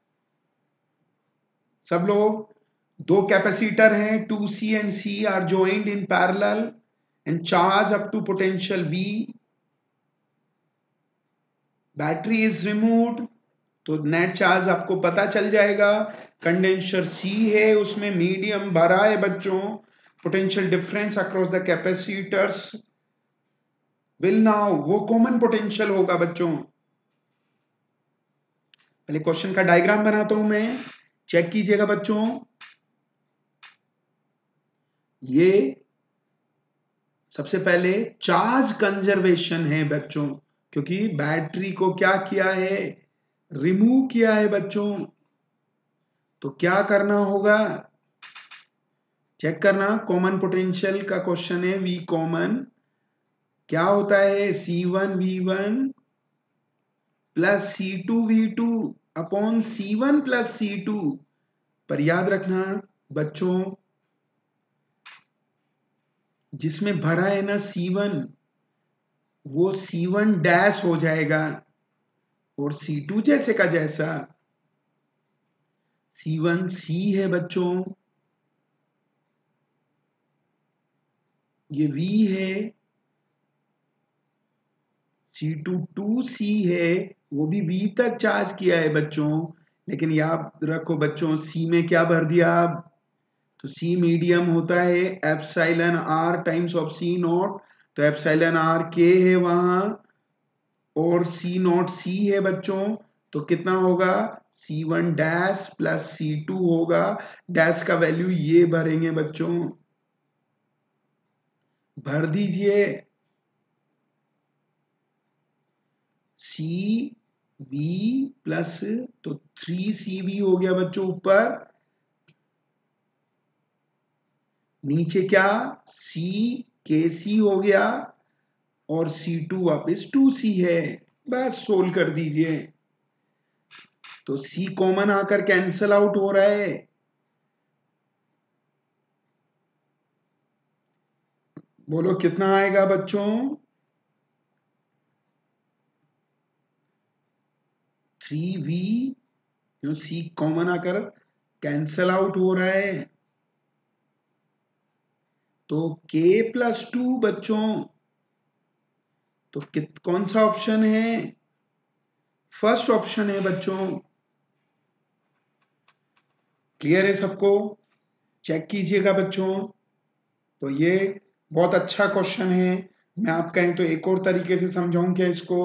सब लोग। दो कैपेसिटर हैं 2C and C are joined in parallel and charge up to potential V, battery is removed, तो नेट चार्ज आपको पता चल जाएगा। कंडेंसर C है, उसमें मीडियम भरा है बच्चों, potential difference across the capacitors will now, वो कॉमन पोटेंशियल होगा बच्चों। पहले क्वेश्चन का डायग्राम बनाता हूं मैं, चेक कीजिएगा बच्चों। ये सबसे पहले चार्ज कंजर्वेशन है बच्चों, क्योंकि बैटरी को क्या किया है, रिमूव किया है बच्चों। तो क्या करना होगा, चेक करना, कॉमन पोटेंशियल का क्वेश्चन है, V कॉमन क्या होता है, C1V1 plus C2V2 upon C1 plus C2। पर याद रखना बच्चों, जिसमें भरा है ना C1, वो C1 डैश हो जाएगा, और C2 जैसे का जैसा, C1 C है बच्चों, ये V है, C2 2C है, वो भी V तक चार्ज किया है बच्चों, लेकिन याद रखो बच्चों C में क्या भर दिया आप, तो C मीडियम होता है epsilon R times of C not, तो एप्सिलॉन R K है वहां और C नॉट C है बच्चों, तो कितना होगा C1 डैश प्लस C2 होगा, डैश का वैल्यू ये भरेंगे बच्चों, भर दीजिए CV प्लस, तो 3CV हो गया बच्चों ऊपर, नीचे क्या CKC हो गया और C2 वापस 2C है, बस सोल्व कर दीजिए। तो C कॉमन आकर कैंसल आउट हो रहा है, बोलो कितना आएगा बच्चों, 3V, क्यों C कॉमन आकर कैंसल आउट हो रहा है, तो K प्लस 2 बच्चों, तो कौन सा ऑप्शन है, फर्स्ट ऑप्शन है बच्चों। क्लियर है सबको, चेक कीजिएगा बच्चों। तो ये बहुत अच्छा क्वेश्चन है, मैं आप कहें तो एक और तरीके से समझाऊं क्या इसको,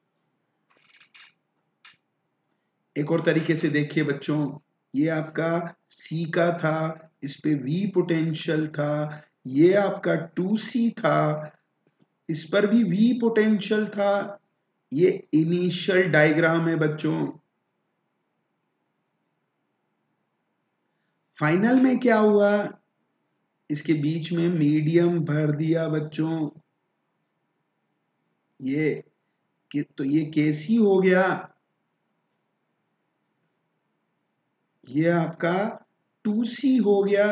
एक और तरीके से देखिए बच्चों, ये आपका C का था, इस पे V पोटेंशियल था, ये आपका 2C था, इस पर भी V पोटेंशियल था, ये इनिशियल डायग्राम है बच्चों। फाइनल में क्या हुआ, इसके बीच में मीडियम भर दिया बच्चों, तो ये KC हो गया, ये आपका 2C हो गया।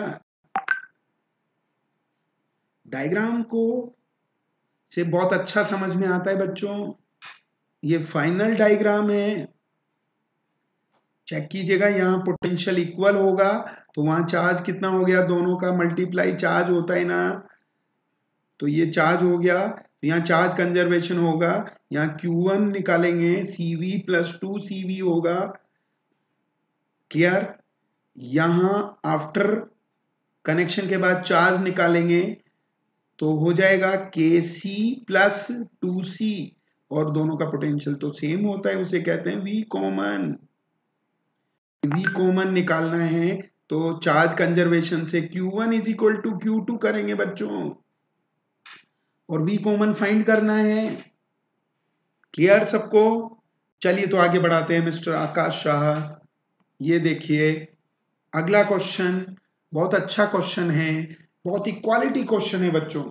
डायग्राम को से बहुत अच्छा समझ में आता है बच्चों, ये फाइनल डायग्राम है, चेक कीजिएगा, यहाँ पोटेंशियल इक्वल होगा तो वहां चार्ज कितना हो गया, दोनों का मल्टीप्लाई चार्ज होता है ना, तो ये चार्ज हो गया, तो यहाँ चार्ज कंजर्वेशन होगा, यहाँ Q1 निकालेंगे CV प्लस 2CV होगा, क्लियर। यहाँ आफ्टर कनेक्शन के बाद चार्ज निकालेंगे तो हो जाएगा KC प्लस 2C, और दोनों का पोटेंशियल तो सेम होता है, उसे कहते हैं V कॉमन। V कॉमन निकालना है तो चार्ज कंजर्वेशन से Q1 is equal to Q2 करेंगे बच्चों, और V कॉमन फाइंड करना है। क्लियर सबको, चलिए तो आगे बढ़ाते हैं मिस्टर आकाश शाह। ये देखिए अगला क्वेश्चन, बहुत अच्छा क्वेश्चन है, बहुत ही क्वालिटी क्वेश्चन है बच्चों,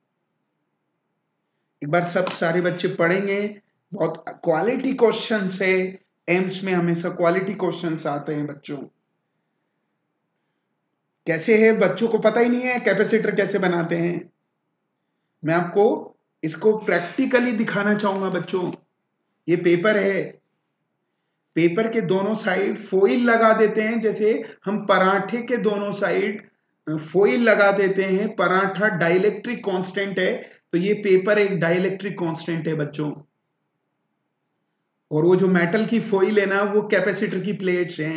एक बार सब सारे बच्चे पढ़ेंगे, बहुत क्वालिटी क्वेश्चन से, एम्स में हमेशा क्वालिटी क्वेश्चंस आते हैं बच्चों। कैसे है, बच्चों को पता ही नहीं है कैपेसिटर कैसे बनाते हैं, मैं आपको इसको प्रैक्टिकली दिखाना चाहूंगा बच्चों। ये पेपर है, पेपर के दोनों साइड फोइल लगा देते हैं, जैसे हम पराठे के दोनों साइड फोइल लगा देते हैं, पराठा डाइलेक्ट्रिक कांस्टेंट है, तो ये पेपर एक डाइलेक्ट्रिक कांस्टेंट है बच्चों, और वो जो मेटल की फोइल है ना वो कैपेसिटर की प्लेट्स हैं।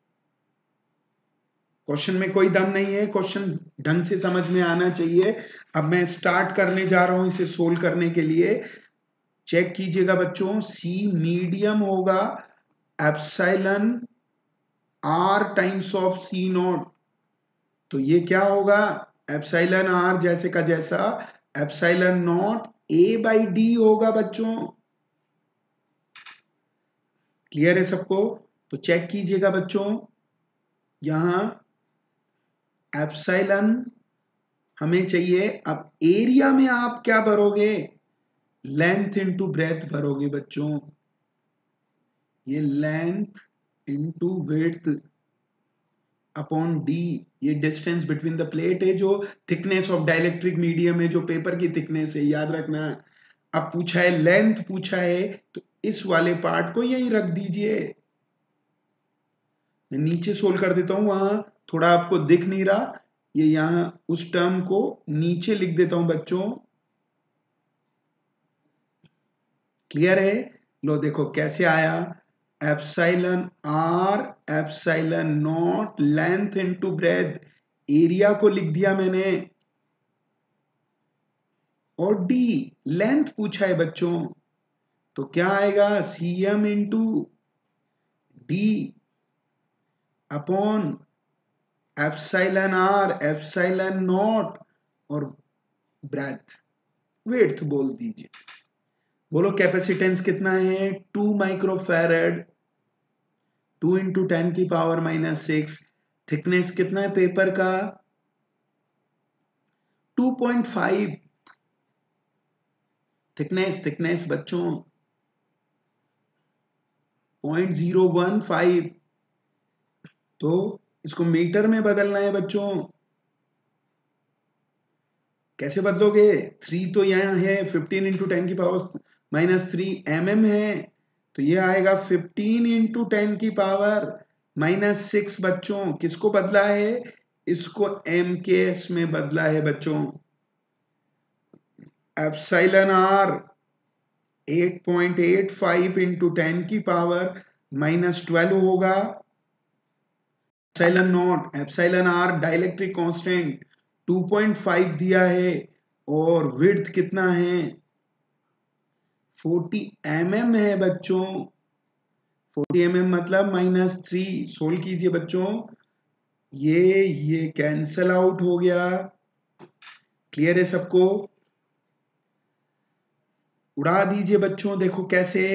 क्वेश्चन में कोई दम नहीं है, क्वेश्चन ढंग से समझ में आना चाहिए। अब मैं स्टार्ट करने जा रहा हूं इसे सोल्व करने के लिए, चेक कीजिएगा बच्चों, C मीडियम होगा epsilon R times of C not, तो ये क्या होगा एप्सिलॉन R जैसे का जैसा एप्सिलॉन नॉट A/D होगा बच्चों। क्लियर है सबको, तो चेक कीजिएगा बच्चों, यहां एप्सिलॉन हमें चाहिए, अब एरिया में आप क्या भरोगे, लेंथ इनटू ब्रेथ भरोगे बच्चों, ये length into width upon D, ये डिस्टेंस बिटवीन द प्लेट है, जो थिकनेस ऑफ डाइलेक्ट्रिक मीडियम है, जो पेपर की थिकनेस है, याद रखना। अब पूछा है लेंथ पूछा है, तो इस वाले पार्ट को यहीं रख दीजिए, मैं नीचे सोल्व कर देता हूं, वहां थोड़ा आपको दिख नहीं रहा, ये यहां उस टर्म को नीचे लिख देता हूं बच्चों। क्लियर है, लो देखो कैसे आया, epsilon R epsilon not length into breadth, area को लिख दिया मैंने, और डी लेंथ पूछा है बच्चों, तो क्या आएगा CM into D upon epsilon R epsilon not और ब्रेथ विड्थ बोल दीजिए। बोलो कैपेसिटेंस कितना है 2 माइक्रोफैरड, 2 इंटू 10 की पावर -6। थिकनेस कितना है पेपर का 2.5 थिकनेस बच्चों 0.015, तो इसको मीटर में बदलना है बच्चों। कैसे बदलोगे, 3 तो यहां है, 15 इंटू 10 की पावर -3 mm है, तो ये आएगा 15 इंटू 10 की पावर -6 बच्चों। किसको बदला है, इसको MKS में बदला है बच्चों। एप्सिलॉन आर 8.85 इंटू 10 की पावर -12 होगा। एप्सिलॉन आर डाइलेक्ट्रिक कांस्टेंट 2.5 दिया है, और विड्थ कितना है 40 mm है बच्चों। 40 mm मतलब -3, सोल्व कीजिए बच्चों, ये कैंसल आउट हो गया। क्लियर है सबको, उड़ा दीजिए बच्चों। देखो कैसे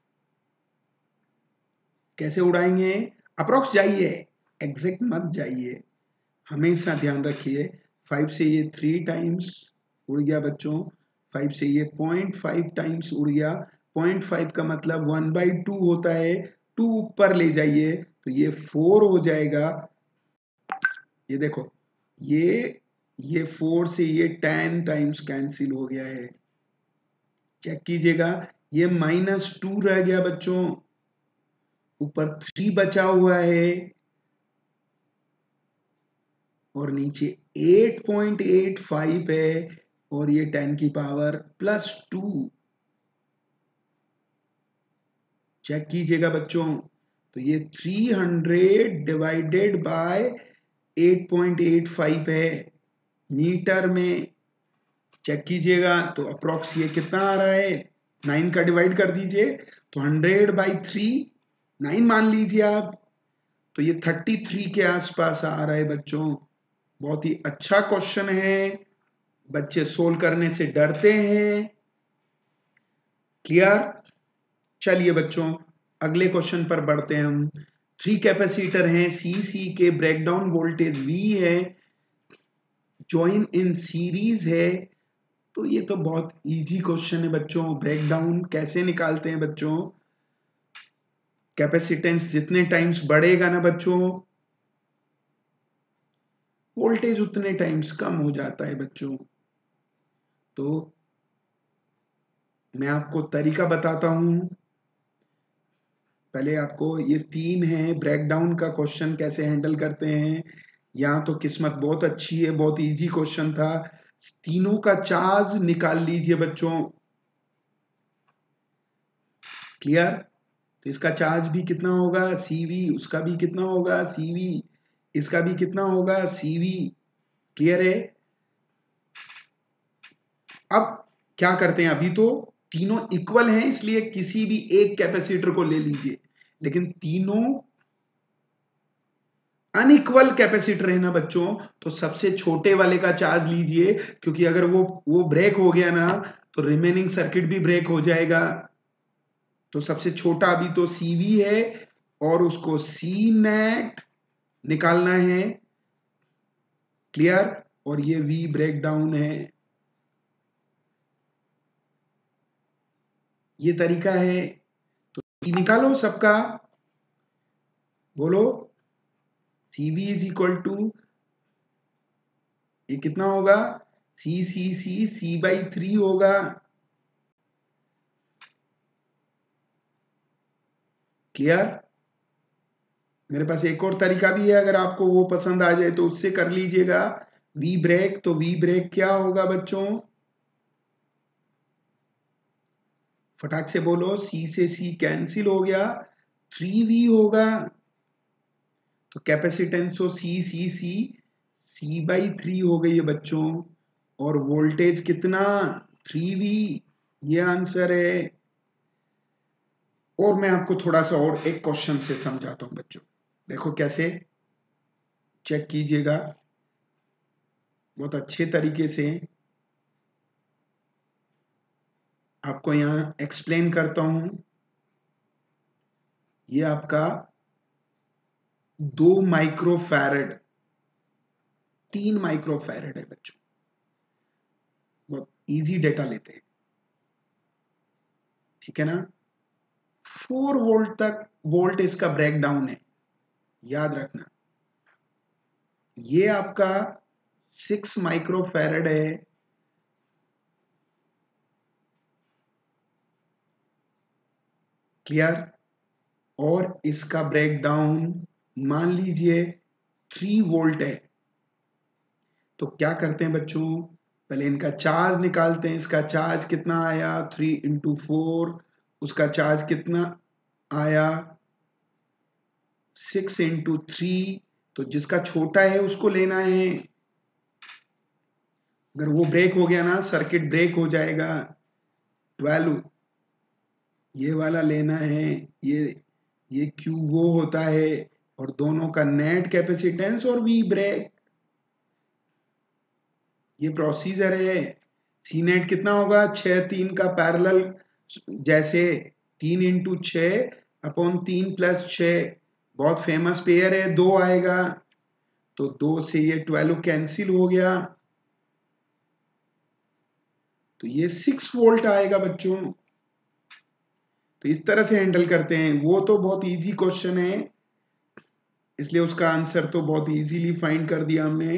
कैसे उड़ाएंगे, अप्रोक्स जाइए, एग्जैक्ट मत जाइए, हमेशा ध्यान रखिए। 5 से ये 3 टाइम्स उड़ गया बच्चों, 5 से ये 0.5 टाइम्स उड़ गया। 0.5 का मतलब 1/2 होता है, 2 ऊपर ले जाइए तो ये 4 हो जाएगा। ये देखो, ये 4 से ये 10 टाइम्स कैंसिल हो गया है, चेक कीजिएगा। ये -2 रह गया बच्चों, ऊपर 3 बचा हुआ है, और नीचे 8.85 है, और ये 10 की पावर +2, चेक कीजिएगा बच्चों। तो ये 300 डिवाइडेड बाय 8.85 है मीटर में, चेक कीजिएगा। तो अप्रोक्स ये कितना आ रहा है, 9 का डिवाइड कर दीजिए, तो 100/3 9 मान लीजिए आप, तो ये 33 के आसपास आ रहा है बच्चों। बहुत ही अच्छा क्वेश्चन है, बच्चे सोल्व करने से डरते हैं। क्लियर, चलिए बच्चों अगले क्वेश्चन पर बढ़ते हैं हम। 3 कैपेसिटर हैं, सी के ब्रेकडाउन वोल्टेज V है, ज्वाइन इन सीरीज है। तो ये तो बहुत इजी क्वेश्चन है बच्चों, ब्रेकडाउन कैसे निकालते हैं बच्चों, कैपेसिटेंस जितने टाइम्स बढ़ेगा ना बच्चों, वोल्टेज उतने टाइम्स कम हो जाता है बच्चों। तो मैं आपको तरीका बताता हूं, पहले आपको ये 3 है, ब्रेकडाउन का क्वेश्चन कैसे हैंडल करते हैं। यहाँ तो किस्मत बहुत अच्छी है, बहुत इजी क्वेश्चन था। तीनों का चार्ज निकाल लीजिए बच्चों। क्लियर, तो इसका चार्ज भी कितना होगा CV, उसका भी कितना होगा CV, इसका भी कितना होगा CV। क्लियर है, अब क्या करते हैं, अभी तो तीनों इक्वल हैं, इसलिए किसी भी एक कैपेसिटर को ले लीजिए, लेकिन तीनों अनइक्वल कैपेसिटर है ना बच्चों, तो सबसे छोटे वाले का चार्ज लीजिए, क्योंकि अगर वो ब्रेक हो गया ना, तो रिमेनिंग सर्किट भी ब्रेक हो जाएगा। तो सबसे छोटा अभी तो CV है, और उसको C नेट निकालना है। क्लियर, और ये V ब्रेक डाउन है, ये तरीका है। तो C निकालो सबका, बोलो CV इज इक्वल टू, ये कितना होगा C/3 होगा। क्लियर, मेरे पास एक और तरीका भी है, अगर आपको वो पसंद आ जाए तो उससे कर लीजिएगा। V ब्रेक, तो V ब्रेक क्या होगा बच्चों फटाक से बोलो, C से C कैंसिल हो गया, 3V होगा। तो कैपेसिटेंस तो C/3 हो गई है बच्चों, और वोल्टेज कितना, 3V, ये आंसर है। और मैं आपको थोड़ा सा और एक क्वेश्चन से समझाता हूं बच्चों, देखो कैसे, चेक कीजिएगा बहुत अच्छे तरीके से। आपको यहां एक्सप्लेन करता हूं। ये आपका 2 माइक्रोफैरड, 3 माइक्रोफैरड है बच्चों, बहुत इजी डेटा लेते हैं, ठीक है ना। 4 वोल्ट तक वोल्ट इसका ब्रेकडाउन है, याद रखना। ये आपका 6 माइक्रोफैरड है, क्लियर। और इसका ब्रेकडाउन मान लीजिए 3 वोल्ट है। तो क्या करते हैं बच्चों, पहले इनका चार्ज निकालते हैं। इसका चार्ज कितना आया, 3 × 4। उसका चार्ज कितना आया, 6 × 3। तो जिसका छोटा है उसको लेना है। अगर वो ब्रेक हो गया ना, सर्किट ब्रेक हो जाएगा। 12 ये वाला लेना है, ये Q वो होता है, और दोनों का नेट कैपेसिटेंस और V ब्रेक, ये प्रोसीजर है। सी नेट कितना होगा, 6 3 का पैरेलल, जैसे 3 × 6/3 + 6, बहुत फेमस पेयर है, 2 आएगा। तो 2 से ये 12 कैंसिल हो गया, तो ये 6 वोल्ट आएगा बच्चों। तो इस तरह से हैंडल करते हैं। वो तो बहुत इजी क्वेश्चन है, इसलिए उसका आंसर तो बहुत इजीली फाइंड कर दिया हमने।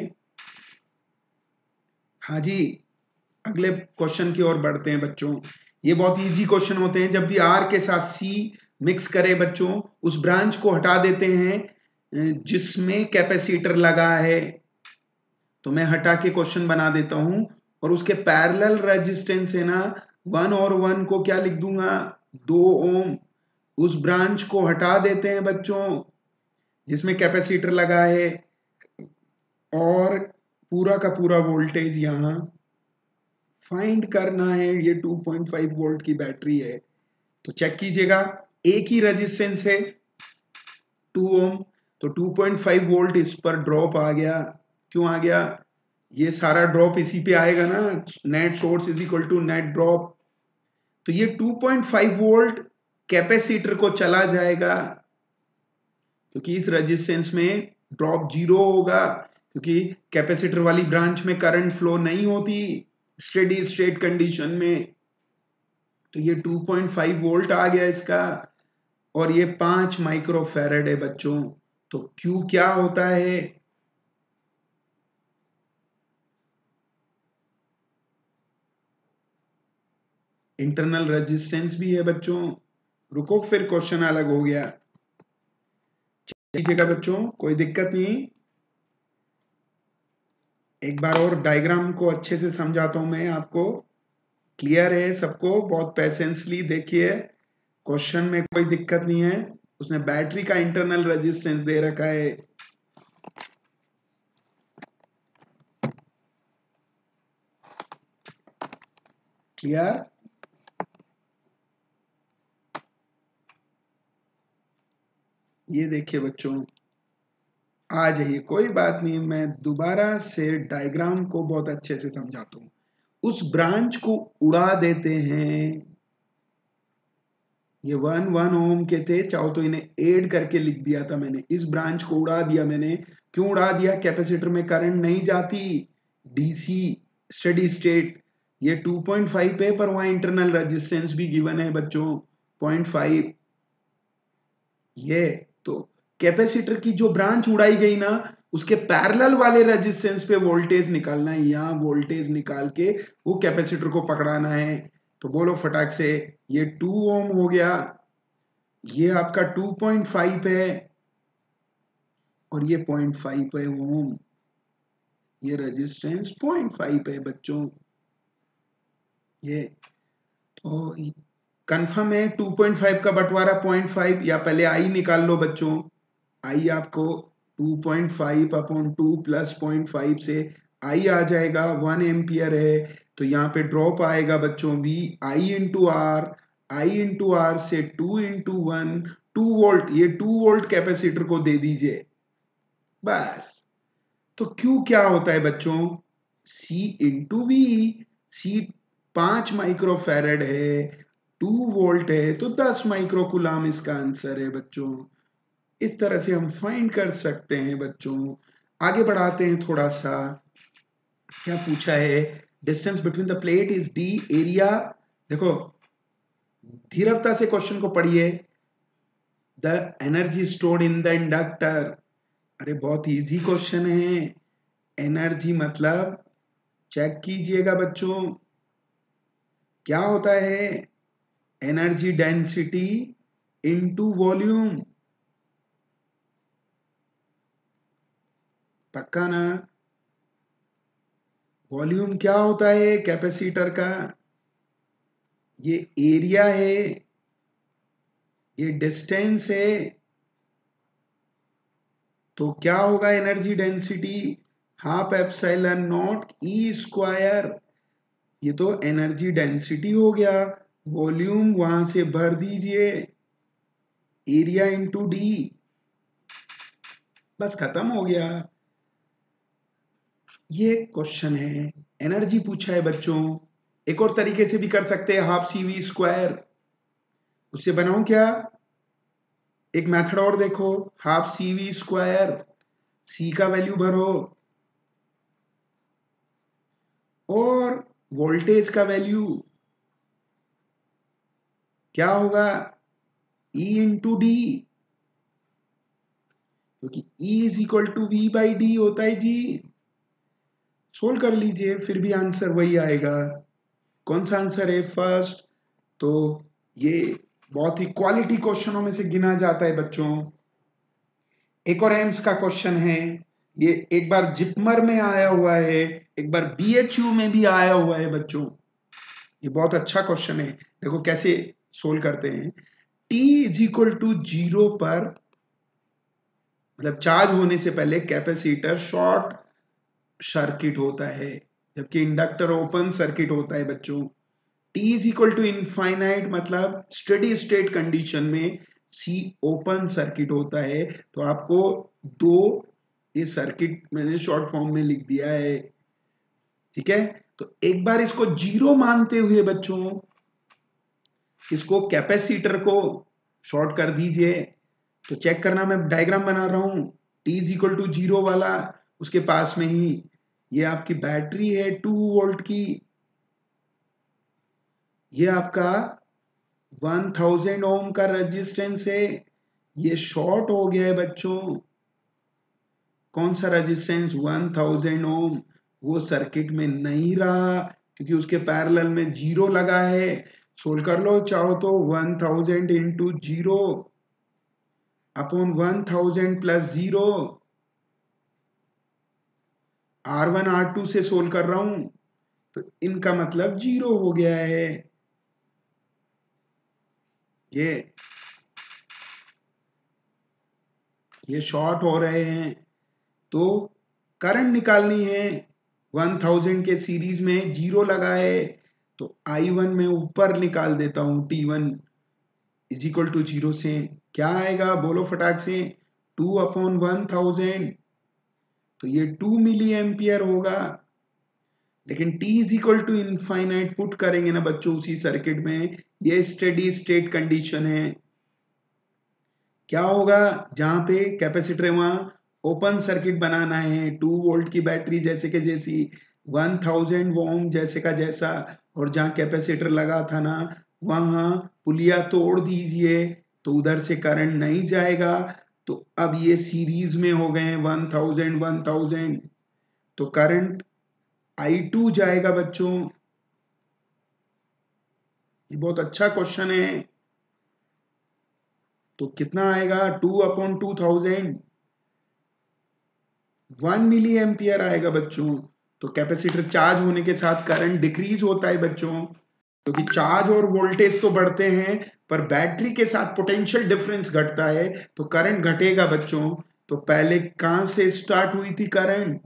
हाँ जी, अगले क्वेश्चन की ओर बढ़ते हैं बच्चों। ये बहुत इजी क्वेश्चन होते हैं। जब भी R के साथ C मिक्स करे बच्चों, उस ब्रांच को हटा देते हैं जिसमें कैपेसिटर लगा है। तो मैं हटा के क्वेश्चन बना देता हूं, और उसके पैरेलल रेजिस्टेंस है ना, 1 और 1 को क्या लिख दूंगा, 2 ओम। उस ब्रांच को हटा देते हैं बच्चों जिसमें कैपेसिटर लगा है, और पूरा का पूरा वोल्टेज यहां फाइंड करना है। ये 2.5 वोल्ट की बैटरी है। तो चेक कीजिएगा, एक ही रेजिस्टेंस है 2 ओम, तो 2.5 वोल्ट इस पर ड्रॉप आ गया। क्यों आ गया, ये सारा ड्रॉप इसी पे आएगा ना, net source is equal to net drop. तो ये 2.5 वोल्ट कैपेसिटर को चला जाएगा, क्योंकि इस रेजिस्टेंस में ड्रॉप 0 होगा, क्योंकि कैपेसिटर वाली ब्रांच में करंट फ्लो नहीं होती स्टेडी स्टेट कंडीशन में। तो ये 2.5 वोल्ट आ गया इसका, और ये 5 माइक्रोफैरड है बच्चों। तो Q क्या होता है, इंटरनल रेजिस्टेंस भी है बच्चों। रुको, फिर क्वेश्चन अलग हो गया, लीजिएगा बच्चों, कोई दिक्कत नहीं। एक बार और डायग्राम को अच्छे से समझाता हूं मैं आपको, क्लियर है सबको, बहुत पेशेंसली देखिए। क्वेश्चन में कोई दिक्कत नहीं है, उसने बैटरी का इंटरनल रेजिस्टेंस दे रखा है। क्लियर, ये देखिए बच्चों, आ जाइए, कोई बात नहीं, मैं दोबारा से डायग्राम को बहुत अच्छे से समझाता हूं। उस ब्रांच को उड़ा देते हैं, ये 1 ओम के थे, चाहो तो इन्हें ऐड करके लिख दिया था मैंने, इस ब्रांच को उड़ा दिया मैंने। क्यों उड़ा दिया, कैपेसिटर में करंट नहीं जाती, डीसी स्टेडी स्टेट। ये 2.5 है, पर वहां इंटरनल रेजिस्टेंस भी गिवन है बच्चों 0.5। ये तो कैपेसिटर की जो ब्रांच उड़ाई गई ना, उसके पैरेलल वाले रेजिस्टेंस पे वोल्टेज निकालना है, यहां वोल्टेज निकाल के वो कैपेसिटर को पकड़ाना है। तो बोलो फटाक से, ये 2 ओम हो गया, ये आपका 2.5 है, और ये 0.5 है ओम। ये रेजिस्टेंस 0.5 है बच्चों। ये तो कंफर्म है 2.5 का बंटवारा 0.5, या पहले आई निकाल लो बच्चों। आई आपको 2.5 अपॉन 2 प्लस 0.5 से आई आ जाएगा, 1 एम्पियर है, तो यहाँ पे ड्रॉप आएगा बच्चों V I into R, I into R से 2 इंटू 1, 2 वोल्ट, ये 2 वोल्ट कैपेसिटर को दे दीजिए बस। तो क्यू क्या होता है बच्चों, C into V, C 5 microfarad है, 2 वोल्ट है, तो 10 माइक्रोकुलाम इसका आंसर है बच्चों। इस तरह से हम फाइंड कर सकते हैं बच्चों। आगे बढ़ाते हैं थोड़ा सा। क्या पूछा है, distance between the plate is D, area, देखो धीरता से क्वेश्चन को पढ़िए। The energy stored in the inductor, अरे बहुत इजी क्वेश्चन है। एनर्जी मतलब चेक कीजिएगा बच्चों, क्या होता है, एनर्जी डेंसिटी इनटू वॉल्यूम, पक्का ना। वॉल्यूम क्या होता है कैपेसिटर का, ये एरिया है, ये डिस्टेंस है, तो क्या होगा energy density, half epsilon not E square, ये तो एनर्जी डेंसिटी हो गया। वॉल्यूम वहां से भर दीजिए, एरिया इंटू डी, बस खत्म हो गया। ये क्वेश्चन है, एनर्जी पूछा है बच्चों। एक और तरीके से भी कर सकते हैं, हाफ सी वी स्क्वायर, उससे बनाऊं क्या, एक मेथड और देखो, half C V square, C का वैल्यू भरो और वोल्टेज का वैल्यू क्या होगा, E इंटू डी, क्योंकि E is equal to V by D होता है जी। सोल्व कर लीजिए, फिर भी आंसर वही आएगा। कौन सा आंसर है, फर्स्ट। तो ये बहुत ही क्वालिटी क्वेश्चनों में से गिना जाता है बच्चों। एक और एम्स का क्वेश्चन है, ये एक बार जिपमर में आया हुआ है, एक बार बीएचयू में भी आया हुआ है बच्चों। ये बहुत अच्छा क्वेश्चन है, देखो कैसे सोल्व करते हैं। T इज इक्वल टू 0 पर, मतलब चार्ज होने से पहले कैपेसिटर शॉर्ट सर्किट होता है, जबकि इंडक्टर ओपन सर्किट होता है बच्चों। T is equal to infinite, मतलब स्टेडी स्टेट कंडीशन में C ओपन सर्किट होता है। तो आपको दो, ये सर्किट मैंने शॉर्ट फॉर्म में लिख दिया है, ठीक है। तो एक बार इसको 0 मानते हुए बच्चों, इसको कैपेसिटर को शॉर्ट कर दीजिए। तो चेक करना, मैं डायग्राम बना रहा हूं, T इज इक्वल टू 0 वाला, उसके पास में ही ये आपकी बैटरी है 2 वोल्ट की, ये आपका 1000 ओम का रेजिस्टेंस है, ये शॉर्ट हो गया है बच्चों। कौन सा रेजिस्टेंस, 1000 ओम, वो सर्किट में नहीं रहा क्योंकि उसके पैरेलल में 0 लगा है। सोल्व कर लो चाहो तो, 1000 into 0 upon 1000 plus 0, R1 R2 से सोल्व कर रहा हूं, तो इनका मतलब 0 हो गया है। ये शॉर्ट हो रहे हैं, तो करंट निकालनी है। 1000 के सीरीज में 0 लगा है, तो I1 में ऊपर निकाल देता हूं, T1 इज इक्वल टू 0 से क्या आएगा, बोलो फटाक से, 2 अपॉन 1000, तो ये 2 मिली एम्पियर होगा। लेकिन T is equal to infinite put करेंगे ना बच्चों उसी सर्किट में, ये स्टेडी स्टेट कंडीशन है, क्या होगा, जहां पे कैपेसिटर है वहां ओपन सर्किट बनाना है, 2 वोल्ट की बैटरी जैसे के जैसी, 1000 ओम जैसे का जैसा, और जहां कैपेसिटर लगा था ना वहां पुलिया तोड़ दीजिए, तो उधर से करंट नहीं जाएगा। तो अब ये सीरीज में हो गए हैं 1000 1000, तो करंट I2 जाएगा बच्चों। ये बहुत अच्छा क्वेश्चन है। तो कितना आएगा, 2 अपॉन 2000, 1 मिली एम्पियर आएगा बच्चों। तो कैपेसिटर चार्ज होने के साथ करंट डिक्रीज होता है बच्चों, क्योंकि चार्ज और वोल्टेज तो बढ़ते हैं पर बैटरी के साथ पोटेंशियल डिफरेंस घटता है, तो करंट घटेगा बच्चों। तो पहले कहां से स्टार्ट हुई थी करंट?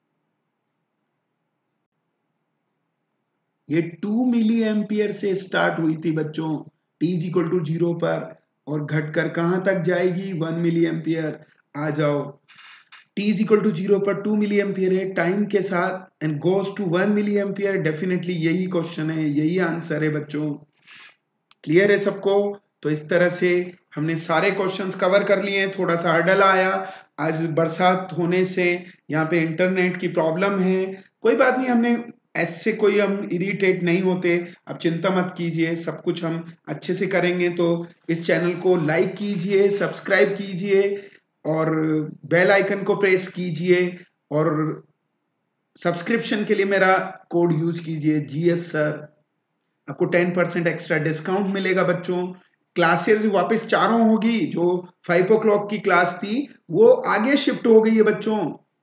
ये 2 मिली एम्पियर से स्टार्ट हुई थी बच्चों, t इज इक्वल टू 0 पर, और घटकर कहां तक जाएगी? 1 मिली एम्पियर। आ जाओ, t इज इक्वल टू 0 पर 2 मिली एम्पियर है टाइम के साथ and goes to 1 milli ampere. Definitely यही क्वेश्चन है, यही आंसर है बच्चों। क्लियर है सबको? तो इस तरह से हमने सारे क्वेश्चंस कवर कर लिए हैं। थोड़ा सा हर्डल आया आज, बरसात होने से यहाँ पे इंटरनेट की प्रॉब्लम है, कोई बात नहीं, हमने ऐसे कोई हम इरिटेट नहीं होते, अब चिंता मत कीजिए, सब कुछ हम अच्छे से करेंगे। तो इस चैनल को लाइक कीजिए, सब्सक्राइब कीजिए और बेल आइकन को प्रेस कीजिए, और सब्सक्रिप्शन के लिए मेरा कोड यूज कीजिए GS सर, आपको 10% एक्स्ट्रा डिस्काउंट मिलेगा बच्चों। क्लासेस वापस चारों होगी, जो 5 o'clock की क्लास थी वो आगे शिफ्ट हो गई है बच्चों।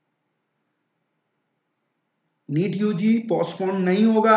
नीट यूजी पोस्टपोन नहीं होगा,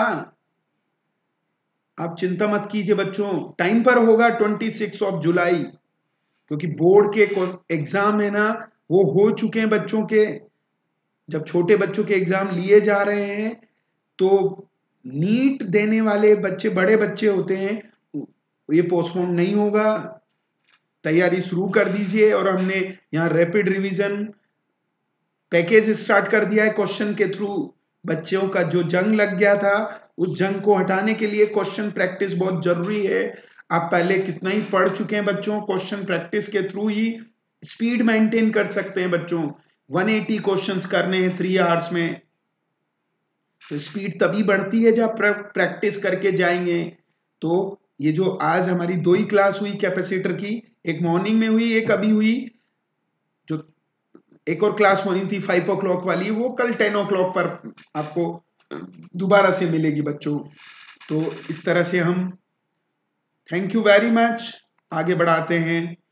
आप चिंता मत कीजिए बच्चों, टाइम पर होगा 26 जुलाई, क्योंकि बोर्ड के एग्जाम है ना, वो हो चुके हैं बच्चों के। जब छोटे बच्चों के एग्जाम लिए जा रहे हैं तो नीट देने वाले बच्चे बड़े बच्चे होते हैं, ये पोस्टपोन नहीं होगा, तैयारी शुरू कर दीजिए। और हमने यहाँ रैपिड रिवीजन पैकेज स्टार्ट कर दिया है क्वेश्चन के थ्रू। बच्चों का जो जंग लग गया था, उस जंग को हटाने के लिए क्वेश्चन प्रैक्टिस बहुत जरूरी है। आप पहले कितना ही पढ़ चुके हैं बच्चों, क्वेश्चन प्रैक्टिस के थ्रू ही स्पीड मेंटेन कर सकते हैं बच्चों। 180 क्वेश्चंस करने हैं 3 आवर्स में, तो स्पीड तभी बढ़ती है जब प्रैक्टिस करके जाएंगे। तो ये जो आज हमारी 2 ही क्लास हुई कैपेसिटर की, एक मॉर्निंग में हुई, एक अभी हुई, जो एक और क्लास होनी थी 5 o'clock वाली, वो कल 10 o'clock पर आपको दोबारा से मिलेगी बच्चों। तो इस तरह से हम, थैंक यू वेरी मच, आगे बढ़ाते हैं।